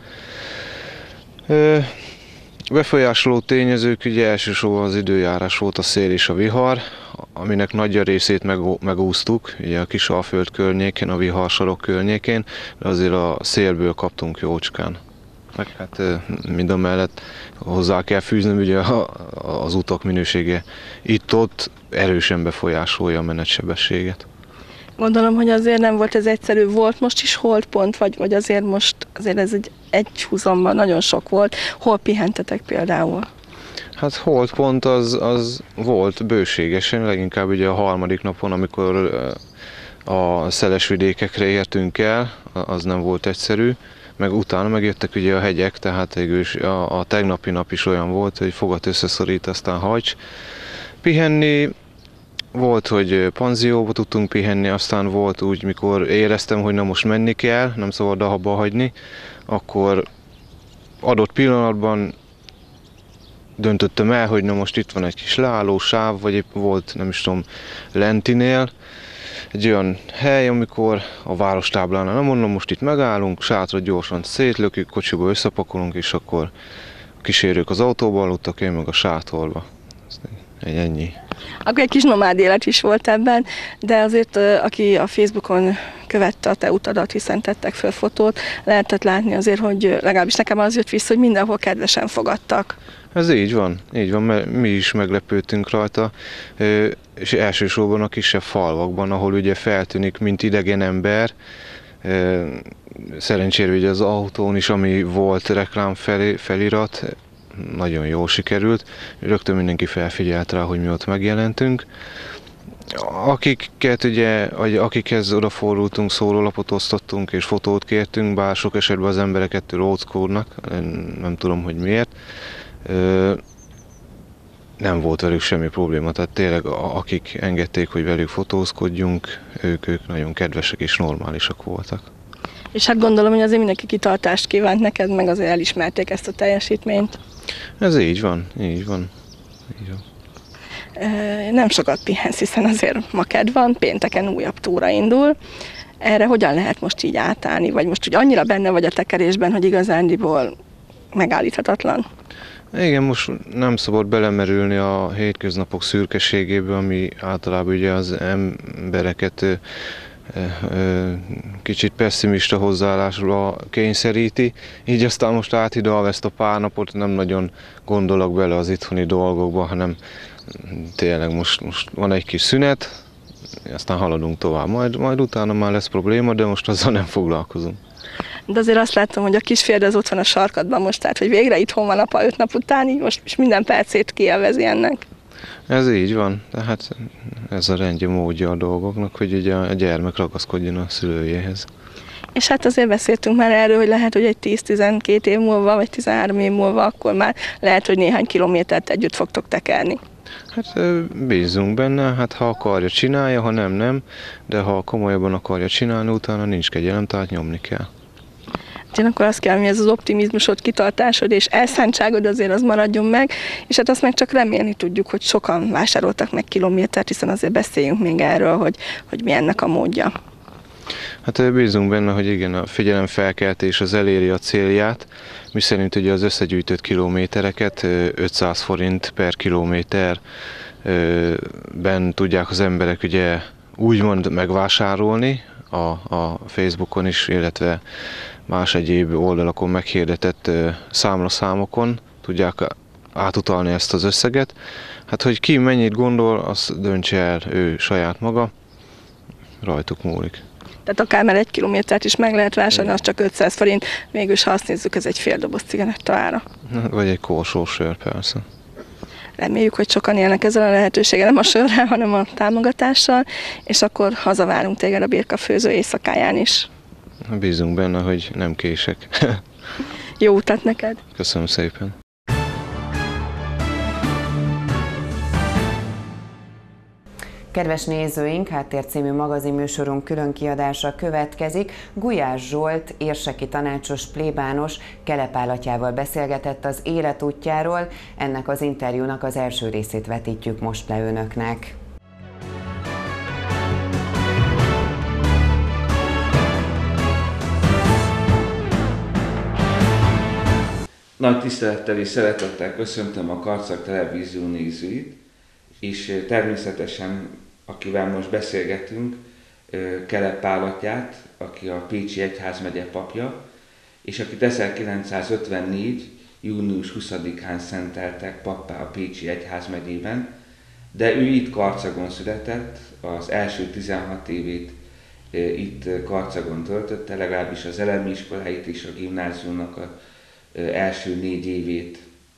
Befolyásoló tényezők ugye elsősorban az időjárás volt, a szél és a vihar, aminek nagy részét megúsztuk, ugye a Kisalföld környékén, a viharsarok környékén, de azért a szélből kaptunk jócskán. Meg hát mindamellett hozzá kell fűznöm, ugye az utak minősége itt-ott erősen befolyásolja a menetsebességet. Gondolom, hogy azért nem volt ez egyszerű, volt most is holdpont, vagy, vagy azért most azért ez egy, egy húzomban nagyon sok volt. Hol pihentetek például? Hát holdpont az, az volt bőségesen, leginkább ugye a harmadik napon, amikor a szeles vidékekre értünk el, az nem volt egyszerű, meg utána megjöttek ugye a hegyek, tehát a, a tegnapi nap is olyan volt, hogy fogat összeszorít, aztán hajts. Pihenni volt, hogy panzióba tudtunk pihenni, aztán volt úgy, mikor éreztem, hogy na most menni kell, nem szabad abba hagyni, akkor adott pillanatban döntöttem el, hogy na most itt van egy kis leálló sáv, vagy épp volt, nem is tudom, Lentinél, egy olyan hely, amikor a várostáblánál, nem mondom, most itt megállunk, sátrat gyorsan szétlökjük, kocsiba összepakolunk, és akkor a kísérők az autóba aludtak, én meg a sátorba. Egy ennyi. Akkor egy kis nomád élet is volt ebben, de azért aki a Facebookon követte a te utadat, hiszen tettek föl fotót, lehetett látni azért, hogy legalábbis nekem az jött vissza, hogy mindenhol kedvesen fogadtak. Ez így van, így van, mert mi is meglepődtünk rajta, és elsősorban a kisebb falvakban, ahol ugye feltűnik, mint idegen ember. Szerencsére ugye az autón is, ami volt reklám felirat, nagyon jól sikerült, rögtön mindenki felfigyelt rá, hogy mi ott megjelentünk. Akiket ugye, akikhez odafordultunk, szórólapot osztottunk és fotót kértünk, bár sok esetben az emberek ettől óckodnak, nem tudom, hogy miért. Nem volt velük semmi probléma, tehát tényleg akik engedték, hogy velük fotózkodjunk, ők, ők nagyon kedvesek és normálisak voltak. És hát gondolom, hogy azért mindenki kitartást kívánt neked, meg azért elismerték ezt a teljesítményt. Ez így van, így van. Így van. Nem sokat pihensz, hiszen azért ma kedv van, pénteken újabb túra indul. Erre hogyan lehet most így átállni, vagy most úgy annyira benne vagy a tekerésben, hogy igazándiból megállíthatatlan? Igen, most nem szabad belemerülni a hétköznapok szürkeségébe, ami általában ugye az embereket kicsit pessimista hozzáállásra kényszeríti, így aztán most áthidalva ezt a pár napot nem nagyon gondolok bele az itthoni dolgokba, hanem tényleg most, most van egy kis szünet, aztán haladunk tovább. Majd, majd utána már lesz probléma, de most azzal nem foglalkozunk. De azért azt látom, hogy a kisférd az ott van a sarkadban most, tehát hogy végre itthon van apa öt nap utáni, most is minden percét kielvezi ennek. Ez így van, tehát ez a rendje módja a dolgoknak, hogy ugye a gyermek ragaszkodjon a szülőjéhez. És hát azért beszéltünk már erről, hogy lehet, hogy egy tíz-tizenkét év múlva, vagy tizenhárom év múlva, akkor már lehet, hogy néhány kilométert együtt fogtok tekerni. Hát bízzunk benne, hát ha akarja, csinálja, ha nem, nem, de ha komolyabban akarja csinálni, utána nincs kegyelem, tehát nyomni kell. Én akkor azt kell, hogy ez az optimizmusod, kitartásod és elszántságod azért az maradjon meg, és hát azt meg csak remélni tudjuk, hogy sokan vásároltak meg kilométert, hiszen azért beszéljünk még erről, hogy, hogy mi ennek a módja. Hát bízunk benne, hogy igen, a figyelemfelkeltés az eléri a célját, miszerint ugye az összegyűjtött kilométereket ötszáz forint per kilométerben tudják az emberek ugye úgymond megvásárolni a, a Facebookon is, illetve más egyéb oldalakon meghirdetett számlaszámokon tudják átutalni ezt az összeget. Hát, hogy ki mennyit gondol, azt döntse el ő saját maga, rajtuk múlik. Tehát akár már egy kilométert is meg lehet vásárolni, az csak ötszáz forint, mégis ha azt nézzük, ez egy fél doboz cigaretta ára. Vagy egy korsó sör, persze. Reméljük, hogy sokan élnek ezzel a lehetőséggel, nem a sörrel, hanem a támogatással, és akkor hazavárunk téged a Birka főző éjszakáján is. Bízunk benne, hogy nem kések. Jó utat neked! Köszönöm szépen! Kedves nézőink, Háttér című magazinműsorunk külön kiadása következik. Gulyás Zsolt, érseki tanácsos plébános kelepállatjával beszélgetett az életútjáról. Ennek az interjúnak az első részét vetítjük most le önöknek. Nagy tisztelettel és szeretettel köszöntöm a Karcag Televízió nézőit, és természetesen, akivel most beszélgetünk, Kelep Pálatját, aki a Pécsi Egyházmegye papja, és akit ezerkilencszázötvennégy. június huszadikán szenteltek pappá a Pécsi Egyházmegyében, de ő itt Karcagon született, az első tizenhat évét itt Karcagon töltötte, legalábbis az elemi iskoláit és a gimnáziumnak az első négy évét.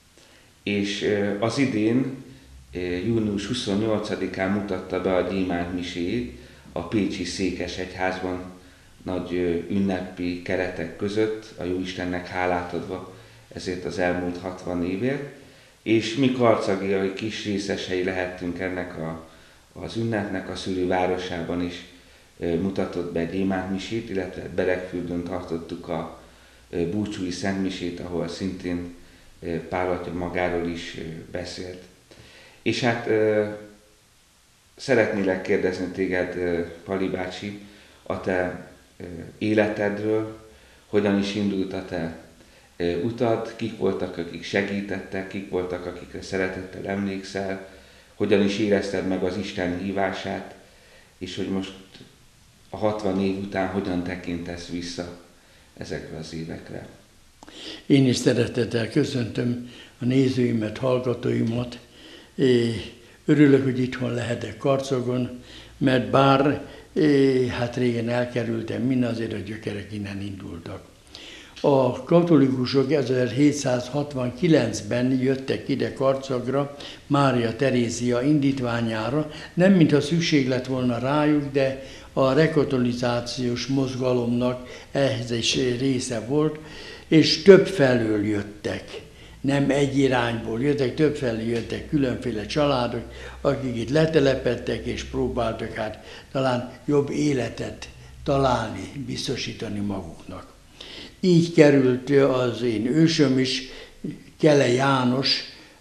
És az idén, június huszonnyolcadikán mutatta be a gyémánt miséjét a pécsi székesegyházban nagy ünnepi keretek között, a Jóistennek hálát adva ezért az elmúlt hatvan évért, és mi karcagiai kis részesei lehettünk ennek a, az ünnepnek, a szülővárosában is mutatott be gyémánt misét, illetve Beregfürdön tartottuk a búcsúi szentmisét, ahol szintén Pál atya magáról is beszélt. És hát ö, szeretnélek kérdezni téged, ö, Pali bácsi, a te ö, életedről, hogyan is indult a te ö, utad, kik voltak, akik segítettek, kik voltak, akikre szeretettel emlékszel, hogyan is érezted meg az Isten hívását, és hogy most a hatvan év után hogyan tekintesz vissza ezekre az évekre. Én is szeretettel köszöntöm a nézőimet, hallgatóimat. Örülök, hogy itthon lehetek Karcagon, mert bár hát régen elkerültem, mind azért a gyökerek innen indultak. A katolikusok ezerhétszázhatvankilencben jöttek ide Karcagra Mária Terézia indítványára, nem mintha szükség lett volna rájuk, de a rekatolizációs mozgalomnak ehhez is része volt, és több felől jöttek. Nem egy irányból jöttek, több felé jöttek különféle családok, akik itt letelepedtek és próbáltak hát talán jobb életet találni, biztosítani maguknak. Így került az én ősöm is, Kele János,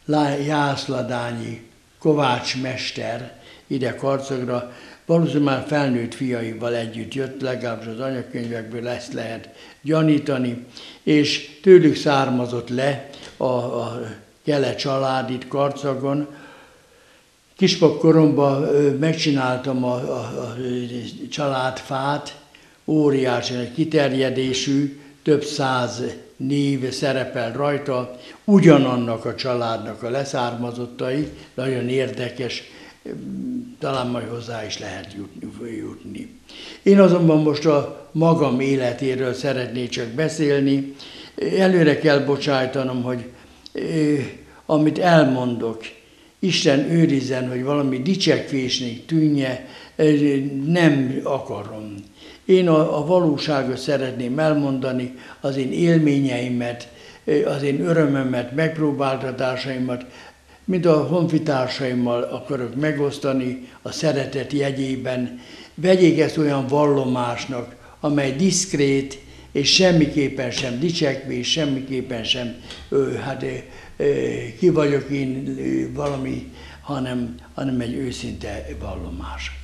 jászladányi kovácsmester ide Karcagra, valószínűleg már felnőtt fiaival együtt jött, legalábbis az anyakönyvekből ezt lehet gyanítani, és tőlük származott le a, a Kele család itt Karcagon. Kispap koromban megcsináltam a, a, a családfát, óriási kiterjedésű, több száz név szerepel rajta, ugyanannak a családnak a leszármazottai, nagyon érdekes talán majd hozzá is lehet jutni. Én azonban most a magam életéről szeretnék csak beszélni. Előre kell bocsájtanom, hogy amit elmondok, Isten őrizzen, hogy valami dicsekvésnek tűnje, nem akarom. Én a, a valóságot szeretném elmondani, az én élményeimet, az én örömömet, megpróbáltatásaimat, mint a honfitársaimmal akarok megosztani a szeretet jegyében. Vegyék ezt olyan vallomásnak, amely diszkrét, és semmiképpen sem dicsekvés, semmiképpen sem, hát ki vagyok én valami, hanem, hanem egy őszinte vallomás.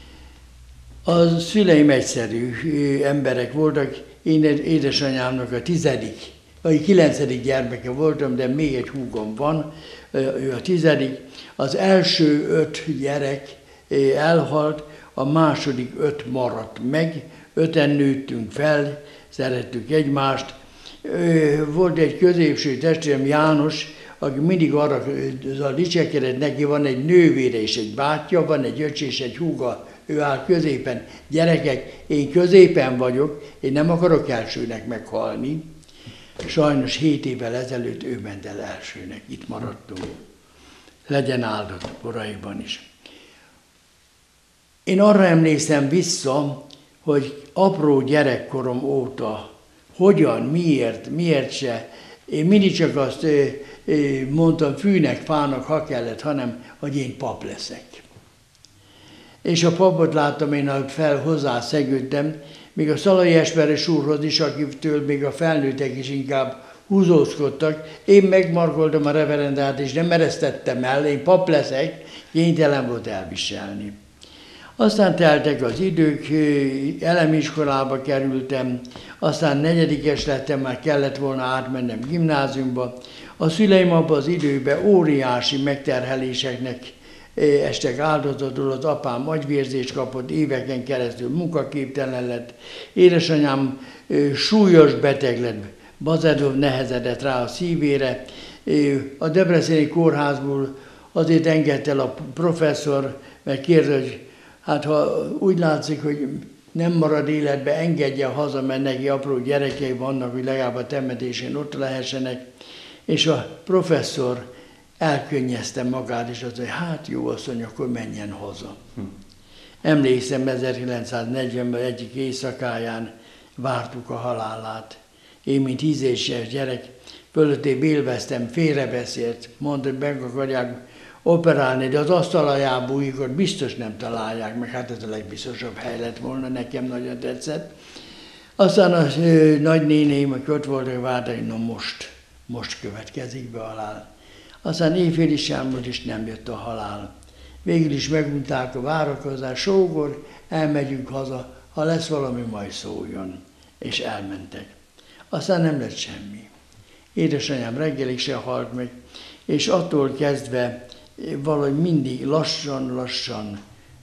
A szüleim egyszerű emberek voltak, én édesanyámnak a tizedik, vagy kilencedik gyermeke voltam, de még egy húgom van, ő a tizedik. Az első öt gyerek elhalt, a második öt maradt meg, öten nőttünk fel, szerettük egymást. Volt egy középső testvérem, János, aki mindig arra dicsekedett, neki van egy nővére és egy bátyja, van egy öccse és egy húga, ő áll középen. Gyerekek, én középen vagyok, én nem akarok elsőnek meghalni. Sajnos hét évvel ezelőtt ő ment el elsőnek, itt maradtunk. Legyen áldott koraiban is. Én arra emlékszem vissza, hogy apró gyerekkorom óta, hogyan, miért, miért se, én mindig csak azt mondtam, fűnek, fának, ha kellett, hanem, hogy én pap leszek. És a papot láttam, én fel hozzá szegődtem, még a Szalai Esperes úrhoz is, akitől még a felnőttek is inkább húzózkodtak. Én megmarkoltam a reverendát, és nem eresztettem el, én pap leszek, kénytelen volt elviselni. Aztán teltek az idők, elemiskolába kerültem, aztán negyedikes lettem, már kellett volna átmennem gimnáziumba. A szüleim abban az időben óriási megterheléseknek estek áldozatul, az apám agyvérzést kapott, éveken keresztül munkaképtelen lett, édesanyám súlyos beteg lett, Bazedov nehezedett rá a szívére, a debreceni kórházból azért engedte el a professzor, mert kérdezte, hogy hát ha úgy látszik, hogy nem marad életbe, engedje haza, mert neki apró gyerekei vannak, hogy legalább a temetésén ott lehessenek. És a professzor elkönnyezte magát, és azt mondja, hát jó asszony, akkor menjen haza. Hm. Emlékszem, ezerkilencszáznegyvenben egyik éjszakáján vártuk a halálát. Én, mint tíz éves gyerek, fölöttébb élveztem, félrebeszélt, mondta, hogy meg akarják operálni, de az asztal alá bújikot biztos nem találják, meg hát ez a legbiztosabb hely lett volna, nekem nagyon tetszett. Aztán a nagynénéim, akik ott voltak, vártak, hogy na most, most következik be a halál. Aztán éjfél is elmúlt, és nem jött a halál. Végül is megunták a várakozás, sógor, elmegyünk haza, ha lesz valami, majd szóljon. És elmentek. Aztán nem lett semmi. Édesanyám reggelig se halt meg, és attól kezdve valahogy mindig lassan-lassan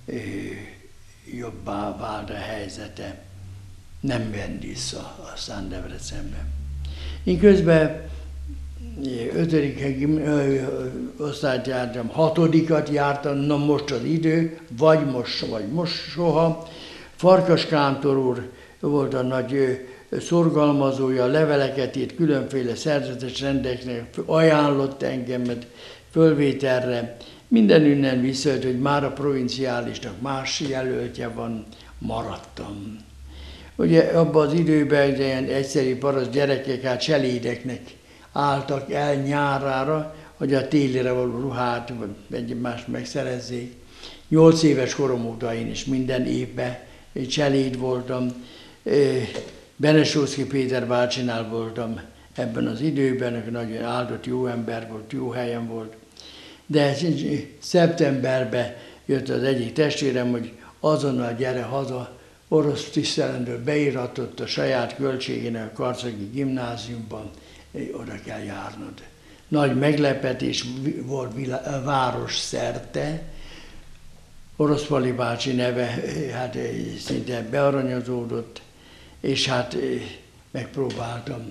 jobbá vált a helyzete. Nem ment vissza aztán Debrecenbe. Én közben ötödik osztályt jártam, hatodikat jártam, na most az idő, vagy most, vagy most soha. Farkas Kántor úr volt a nagy szorgalmazója, leveleket írt különféle szerzetes rendeknek, ajánlott engemet fölvételre. Mindenünnen visszajött, hogy már a provinciálisnak más jelöltje van, maradtam. Ugye abban az időben ilyen egyszerű paraszt gyerekek, hát cselédeknek álltak el nyárára, hogy a télire való ruhát, vagy egymást megszerezzék. Nyolc éves korom óta én is minden évben cseléd voltam. Benesóczky Péter bácsinál voltam ebben az időben, aki nagyon áldott jó ember volt, jó helyen volt. De szeptemberben jött az egyik testvérem, hogy azonnal gyere haza, orosz tisztelendő beíratott a saját költségének a Karcagi gimnáziumban, oda kell járnod. Nagy meglepetés volt város szerte, Oroszpali bácsi neve hát szinte bearanyozódott, és hát megpróbáltam,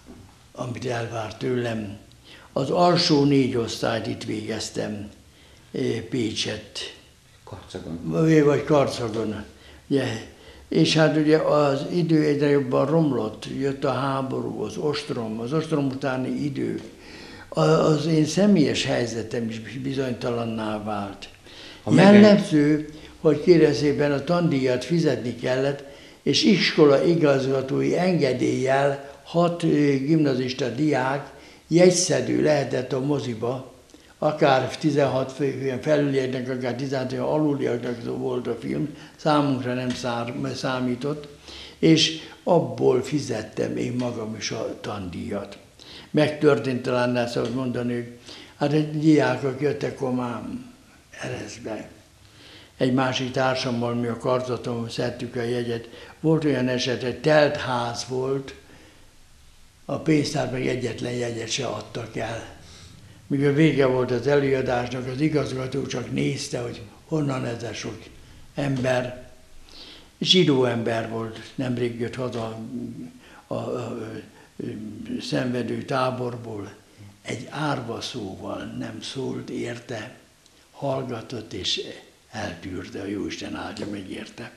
amit elvárt tőlem. Az alsó négy osztályt itt végeztem, Pécset. Karcagon. Vagy Karcagon. Ugye. És hát ugye az idő egyre jobban romlott, jött a háború, az ostrom, az ostrom utáni idő. Az én személyes helyzetem is bizonytalanná vált. Jellemző, hogy kérezében a tandíjat fizetni kellett, és iskola igazgatói engedéllyel hat gimnazista diák jegyszedő lehetett a moziba, akár tizenhat főn felülieknek, akár tizenhat főn aluliaknak volt a film, számunkra nem számított, és abból fizettem én magam is a tandíjat. Megtörtént talán el szabad mondani, hogy hát egy diákok jöttek Komám Ereszbe. Egy másik társammal mi a Karcaton szedtük a jegyet. Volt olyan eset, hogy telt ház volt, a pénztár meg egyetlen jegyet se adtak el. Mikor vége volt az előadásnak, az igazgató csak nézte, hogy honnan ez a sok ember. Zsidó ember volt, nemrég jött haza a, a, a, a szenvedő táborból. Egy árva szóval nem szólt érte, hallgatott és eltűrte, a Jóisten áldja meg érte.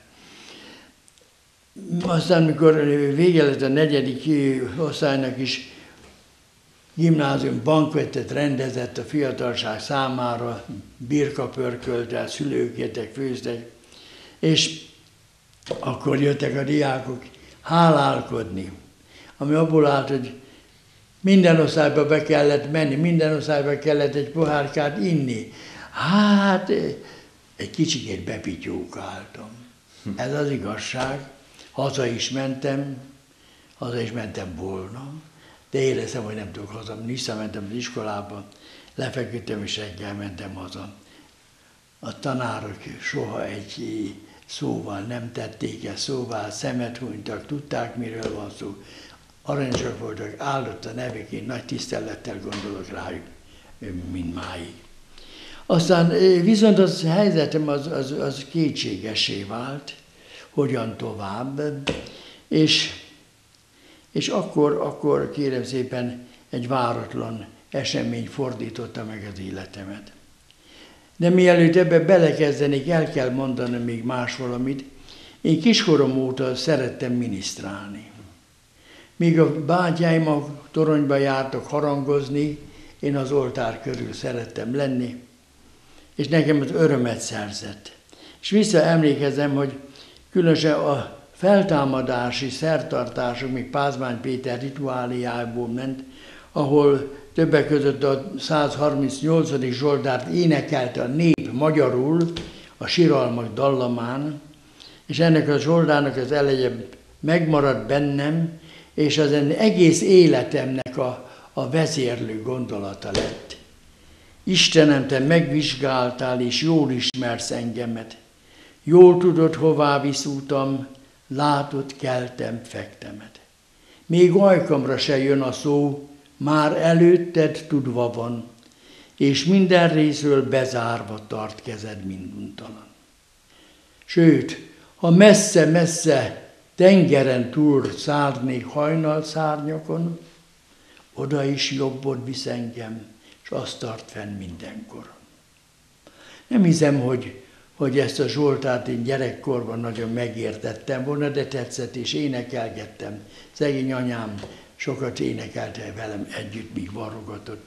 Aztán, mikor vége lett a negyedik osztálynak is, gimnázium bankvettet rendezett a fiatalság számára, birka pörkölte, szülők jöttek, főztek, és akkor jöttek a diákok hálálkodni, ami abból állt, hogy minden osztályba be kellett menni, minden osztályba kellett egy pohárkát inni. Hát, egy kicsikét bepityókáltam. Ez az igazság. Haza is mentem, haza is mentem volna, de éreztem, hogy nem tudok haza. Visszamentem az iskolába, lefeküdtem és reggel mentem haza. A tanárok soha egy szóval nem tették ezt, szóval szemet hunytak, tudták, miről van szó. Aranyosak voltak, áldott a nevük, én nagy tisztelettel gondolok rájuk mindmáig. Aztán viszont az helyzetem az, az, az kétségessé vált, hogyan tovább, és, és akkor, akkor kérem szépen egy váratlan esemény fordította meg az életemet. De mielőtt ebbe belekezdenék, el kell mondanom még más valamit. Én kiskorom óta szerettem minisztrálni. Míg a bátyáim a toronyba jártak harangozni, én az oltár körül szerettem lenni, és nekem az örömet szerzett. És visszaemlékezem, hogy különösen a feltámadási szertartások, még Pázmány Péter rituáliából ment, ahol többek között a százharmincnyolcadik Zsoltárt énekelte a nép magyarul a siralmak dallamán, és ennek a Zsoltárnak az eleje megmaradt bennem, és az egész életemnek a, a vezérlő gondolata lett. Istenem, te megvizsgáltál, és jól ismersz engemet. Jól tudod, hová visz utam, látod, keltem, fektemet. Még ajkamra se jön a szó, már előtted tudva van, és minden részről bezárva tart kezed minduntalan. Sőt, ha messze-messze tengeren túl szárnék hajnalszárnyakon, oda is jobbod visz engem, és azt tart fenn mindenkor. Nem hiszem, hogy, hogy ezt a Zsoltárt én gyerekkorban nagyon megértettem volna, de tetszett, és énekelgettem. Szegény anyám sokat énekelte velem együtt, míg varrogatott.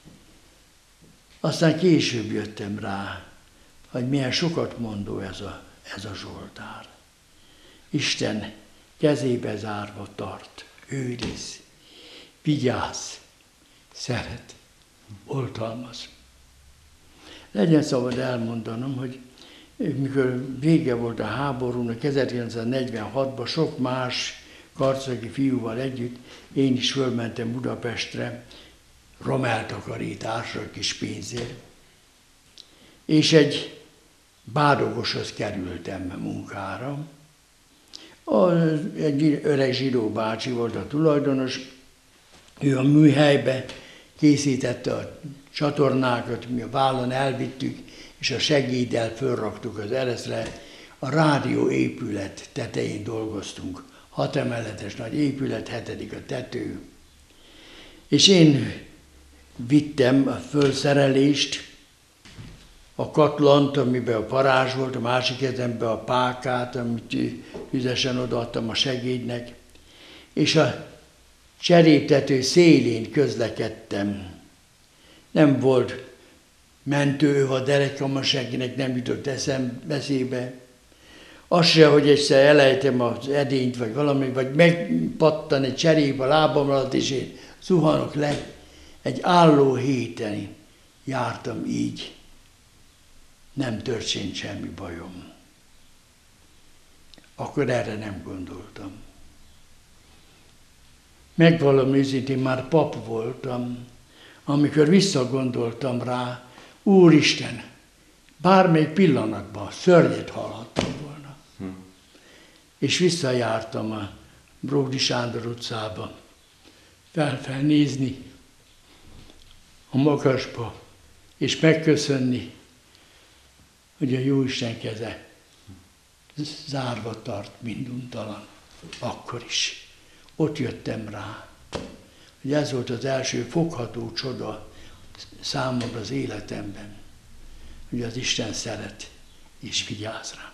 Aztán később jöttem rá, hogy milyen sokat mondó ez a, ez a Zsoltár. Isten kezébe zárva tart, őriz, vigyáz, szeret, oltalmaz. Legyen szabad elmondanom, hogy mikor vége volt a háborúnak, ezerkilencszáznegyvenhatban sok más karcagi fiúval együtt, én is fölmentem Budapestre, romeltakarításra kis pénzért, és egy bádogoshoz kerültem munkára. Az, egy öreg zsidó bácsi volt a tulajdonos, ő a műhelybe készítette a csatornákat, mi a vállon elvittük, és a segéddel fölraktuk az Ereszre. A rádió épület tetején dolgoztunk, hat emeletes nagy épület, hetedik a tető. És én vittem a fölszerelést, a katlant, amiben a parázs volt, a másik kezemben a pákát, amit ügyesen odaadtam a segédnek, és a cseréptető szélén közlekedtem. Nem volt mentő, a derekam, a senkinek nem jutott eszembe. Az se, hogy egyszer elejtem az edényt, vagy valami, vagy megpattan egy cserép a lábam alatt, és én zuhanok le. Egy álló héten jártam így. Nem történt semmi bajom. Akkor erre nem gondoltam. Megvallom őszintén, már pap voltam, amikor visszagondoltam rá, Úristen, bármelyik pillanatban szörnyet hallhattam volna. Hm. És visszajártam a Bródi Sándor utcába, fel-fel nézni a magasba, és megköszönni, hogy a Jóisten keze zárva tart minduntalan. Akkor is. Ott jöttem rá, hogy ez volt az első fogható csoda számomra az életemben, hogy az Isten szeret és vigyáz rám.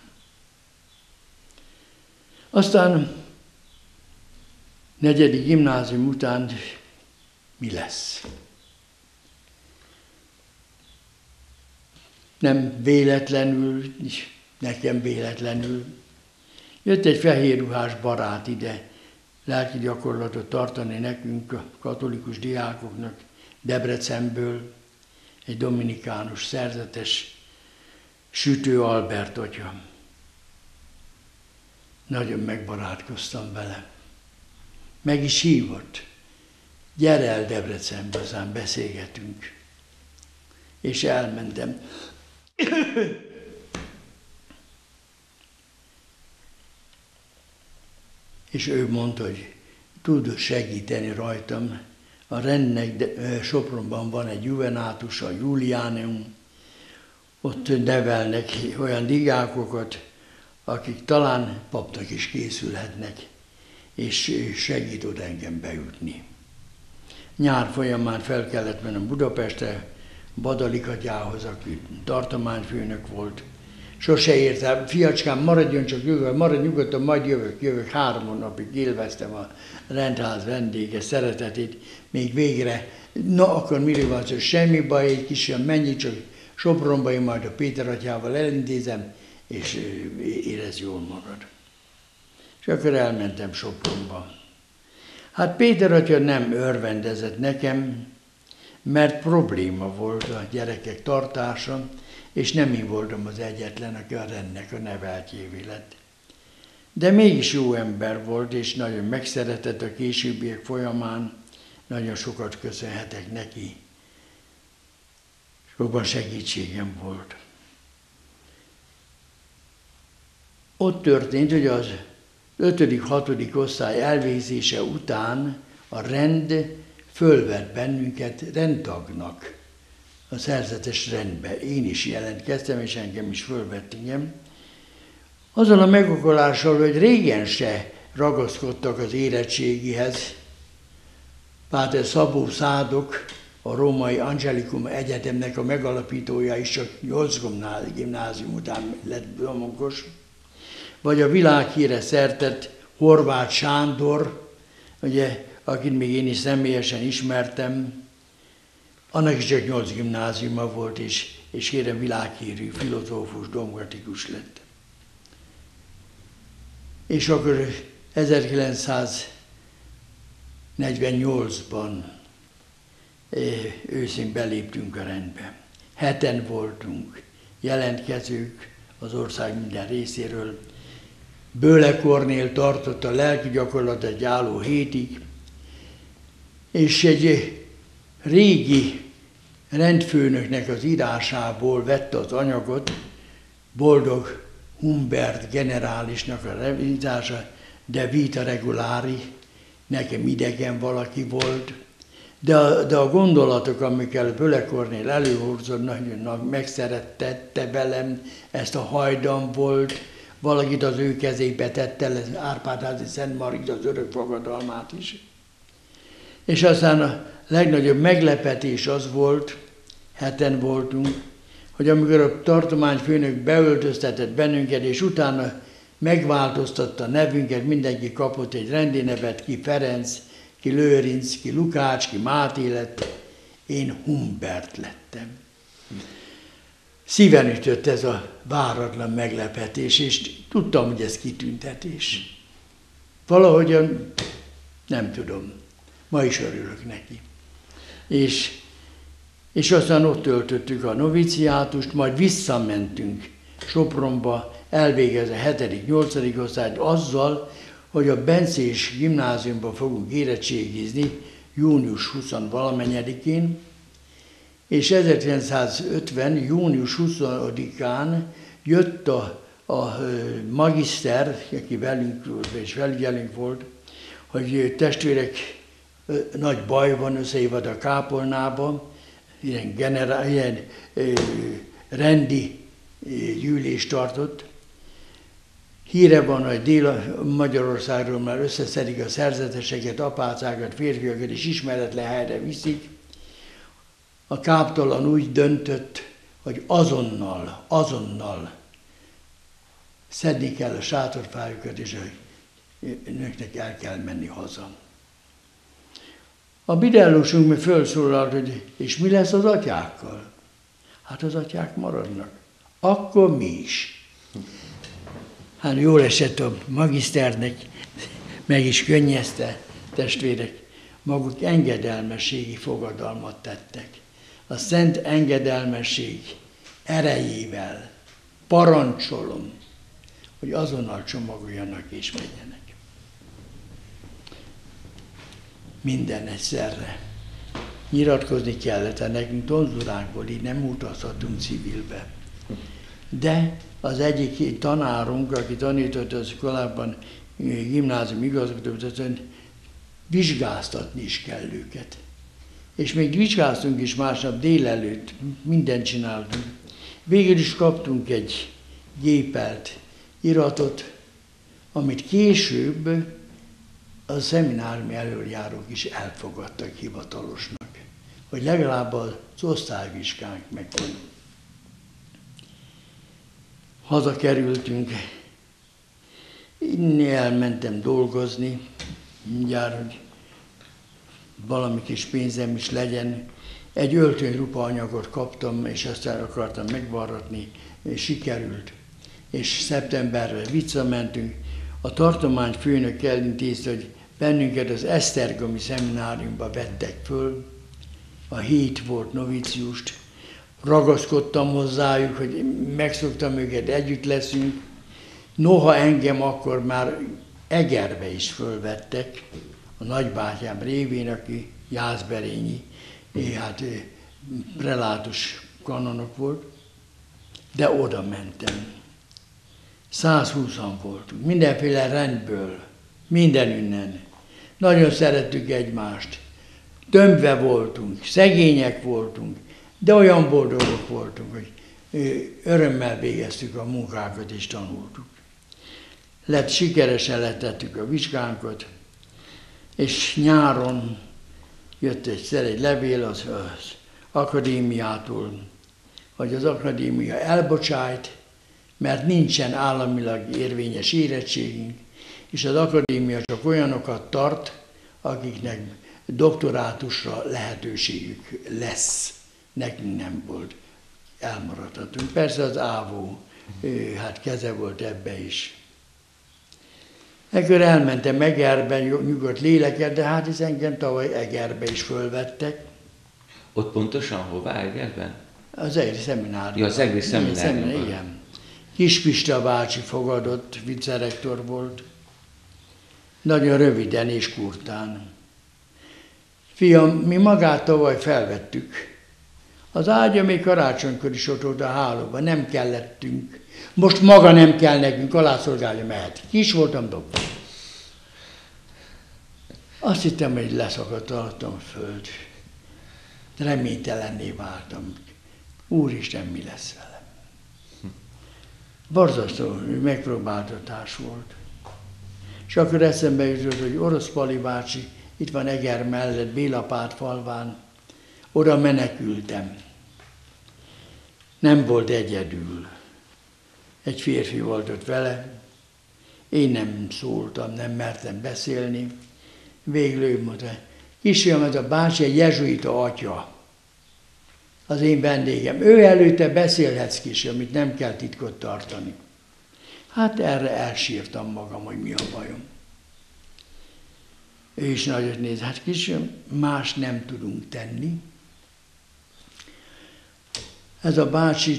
Aztán negyedik gimnázium után mi lesz? Nem véletlenül, nekem véletlenül. Jött egy fehérruhás barát ide, lelki gyakorlatot tartani nekünk, a katolikus diákoknak, Debrecenből, egy dominikánus szerzetes, Sütő Albert atya. Nagyon megbarátkoztam vele. Meg is hívott. Gyere el Debrecenbe, aztán beszélgetünk. És elmentem. És ő mondta, hogy tud segíteni rajtam. A rendnek de, Sopronban van egy juvenátus, a Juliáneum, ott nevelnek olyan diákokat, akik talán papnak is készülhetnek, és segít engem bejutni. Nyár folyamán fel kellett mennem Budapestre, Badalik atyához, aki tartományfőnök volt. Sose értem, fiacskám, maradjon csak jövök, maradj nyugodtan, majd jövök, jövök. Három hónapig élveztem a rendház vendége szeretetét, még végre, na akkor miről van szó, semmi baj, egy kis mennyi, csak Sopronba, én majd a Péter atyával elintézem, és érez jól magad. És akkor elmentem Sopronba. Hát Péter atya nem örvendezett nekem, mert probléma volt a gyerekek tartása, és nem én voltam az egyetlen, aki a rendnek a neveltjévé lett. De mégis jó ember volt, és nagyon megszeretett a későbbiek folyamán, nagyon sokat köszönhetek neki. Sokban segítségem volt. Ott történt, hogy az ötödik hatodik osztály elvégzése után a rend fölvett bennünket rendtagnak a szerzetes rendbe. Én is jelentkeztem, és engem is fölvett ingem. Azzal a megokolással, hogy régen se ragaszkodtak az érettségihez. Páter Szabó Szádok, a római Angelikum Egyetemnek a megalapítója is csak nyolc gimnázium után lett domonkos, vagy a világhíre szertett Horváth Sándor, ugye, akit még én is személyesen ismertem, annak is csak nyolc gimnáziuma volt, és, és kérem világhírű filozófus, dogmatikus lett. És akkor ezerkilencszáznegyvennyolcban őszén beléptünk a rendbe. Heten voltunk jelentkezők az ország minden részéről. Böhle Kornél tartott a lelki gyakorlat egy álló hétig, és egy régi rendfőnöknek az írásából vette az anyagot, Boldog Humbert generálisnak a revízása, de vita regulári, nekem idegen valaki volt, de a, de a gondolatok, amikkel Böhle Kornél előhozott, nagyon megszerettette velem, ezt a hajdan volt, valakit az ő kezébe tette le, Árpád-házi Szent Margit, az örök fogadalmát is. És aztán a legnagyobb meglepetés az volt, heten voltunk, hogy amikor a tartományfőnök beöltöztetett bennünket, és utána megváltoztatta a nevünket, mindenki kapott egy rendi nevet, ki Ferenc, ki Lőrinc, ki Lukács, ki Máté lett, én Humbert lettem. Szíven ütött ez a váratlan meglepetés, és tudtam, hogy ez kitüntetés. Valahogyan, nem tudom, ma is örülök neki. És, és aztán ott töltöttük a noviciátust, majd visszamentünk Sopronba, elvégezve hetedik nyolcadik osztályt azzal, hogy a Bencés gimnáziumban fogunk érettségizni június huszadikán valamennyedikén, és ezerkilencszázötven. június huszadikán jött a, a magiszter, aki velünk és felügyelünk volt, hogy testvérek, nagy baj van, összehívott a kápolnában, ilyen, generál, ilyen ö, rendi gyűlést tartott. Híre van, hogy Dél-Magyarországról már összeszedik a szerzeteseket, apácákat, férfiakat, és ismeretlen helyre viszik. A káptalan úgy döntött, hogy azonnal, azonnal szedni kell a sátorfájukat, és önöknek el kell menni haza. A bidellósunk meg felszólalt, hogy és mi lesz az atyákkal? Hát az atyák maradnak. Akkor mi is. Hát jól esett a magiszternek, meg is könnyezte, testvérek, maguk engedelmességi fogadalmat tettek. A szent engedelmesség erejével parancsolom, hogy azonnal csomagoljanak és menjenek. Minden egyszerre. Nyilatkozni kellett, hát nekünk tonzuránkból így nem utazhatunk civilbe. De az egyik tanárunk, aki tanított az iskolában, gimnázium igazgatót, vizsgáztatni is kell őket. És még vizsgáztunk is másnap délelőtt, mindent csináltunk. Végül is kaptunk egy gépelt iratot, amit később a szemináriumi elöljárók is elfogadtak hivatalosnak, hogy legalább az osztályvizsgánk megvan. Hazakerültünk, én elmentem dolgozni, mindjárt, hogy valami kis pénzem is legyen. Egy öltönyrupa anyagot kaptam, és ezt el akartam megvarratni, és sikerült. És szeptemberre visszamentünk. A tartományfőnök elintézte, hogy bennünket az esztergomi szemináriumba vettek föl, a hét volt noviciust. Ragaszkodtam hozzájuk, hogy megszoktam őket, együtt leszünk. Noha engem akkor már Egerbe is fölvettek, a nagybátyám révén, aki jászberényi, hát prelátus kanonok volt, de oda mentem. százhúszan voltunk, mindenféle rendből, mindenünnen. Nagyon szerettük egymást. Tömbbe voltunk, szegények voltunk, de olyan boldogok voltunk, hogy örömmel végeztük a munkákat és tanultuk. Lett, sikeresen letettük a vizsgánkat, és nyáron jött egyszer egy levél az, az akadémiától, hogy az akadémia elbocsájt, mert nincsen államilag érvényes érettségünk, és az akadémia csak olyanokat tart, akiknek doktorátusra lehetőségük lesz. Nekünk nem volt. Elmaradhatunk. Persze az ávó, hát keze volt ebbe is. Ekkor elmentem Egerben, nyugodt léleket, de hát ez engem tavaly Egerbe is fölvettek. Ott pontosan hová Egerben? Az egri szeminárium. Ja, az egri szemináriumban. Igen. Kispista bácsi fogadott, vicerektor volt. Nagyon röviden és kurtán. Fiam, mi magát tavaly felvettük. Az ágya még karácsonykor is ott volt a hálóban, nem kellettünk. Most maga nem kell nekünk, alászolgálni mehet. Kis voltam, doktor. Azt hittem, hogy leszakadt alattam a föld. Reménytelenné váltam. Úristen, mi lesz velem? Borzasztó megpróbáltatás volt. És akkor eszembe jutott, hogy Orosz Pali bácsi itt van Eger mellett, Bélapát falván. Oda menekültem. Nem volt egyedül. Egy férfi volt ott vele. Én nem szóltam, nem mertem beszélni. Végül ő mondta, kisfiam, ez a bácsi egy jezsuita atya. Az én vendégem. Ő előtte beszélhetsz, kisfiam, amit nem kell titkot tartani. Hát erre elsírtam magam, hogy mi a bajom. Ő is nagyot néz, hát kisfiam, más nem tudunk tenni. Ez a bácsi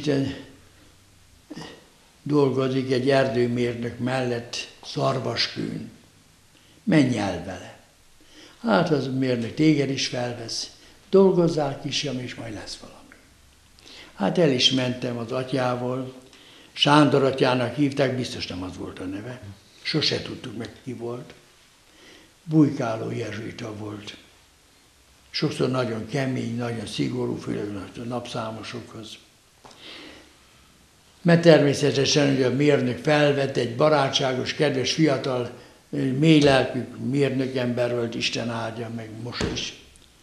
dolgozik egy erdőmérnök mellett Szarvaskőn. Menj el vele. Hát az mérnök téged is felvesz. Dolgozzál, kisfiam, és majd lesz valami. Hát el is mentem az atyával. Sándor atyának hívták, biztos nem az volt a neve. Sose tudtuk meg, ki volt. Bujkáló jezsuita volt. Sokszor nagyon kemény, nagyon szigorú, főleg a napszámosokhoz. Mert természetesen, hogy a mérnök felvett egy barátságos, kedves, fiatal, mélylelkű mérnökember volt, Isten áldja meg most is.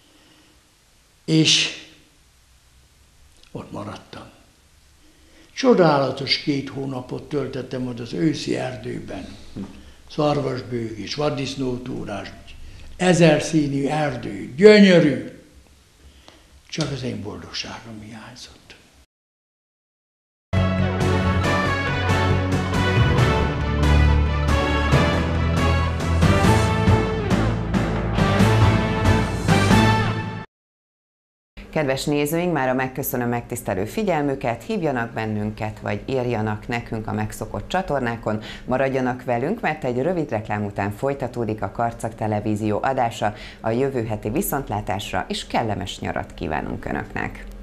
És ott maradtam. Csodálatos két hónapot töltöttem ott az őszi erdőben. Szarvasbőgés, vaddisznótúrás, ezerszínű erdő, gyönyörű. Csak az én boldogságom hiányzott. Kedves nézőink, mára megköszönöm megtisztelő figyelmüket, hívjanak bennünket, vagy írjanak nekünk a megszokott csatornákon, maradjanak velünk, mert egy rövid reklám után folytatódik a Karcag Televízió adása, a jövő heti viszontlátásra, és kellemes nyarat kívánunk Önöknek!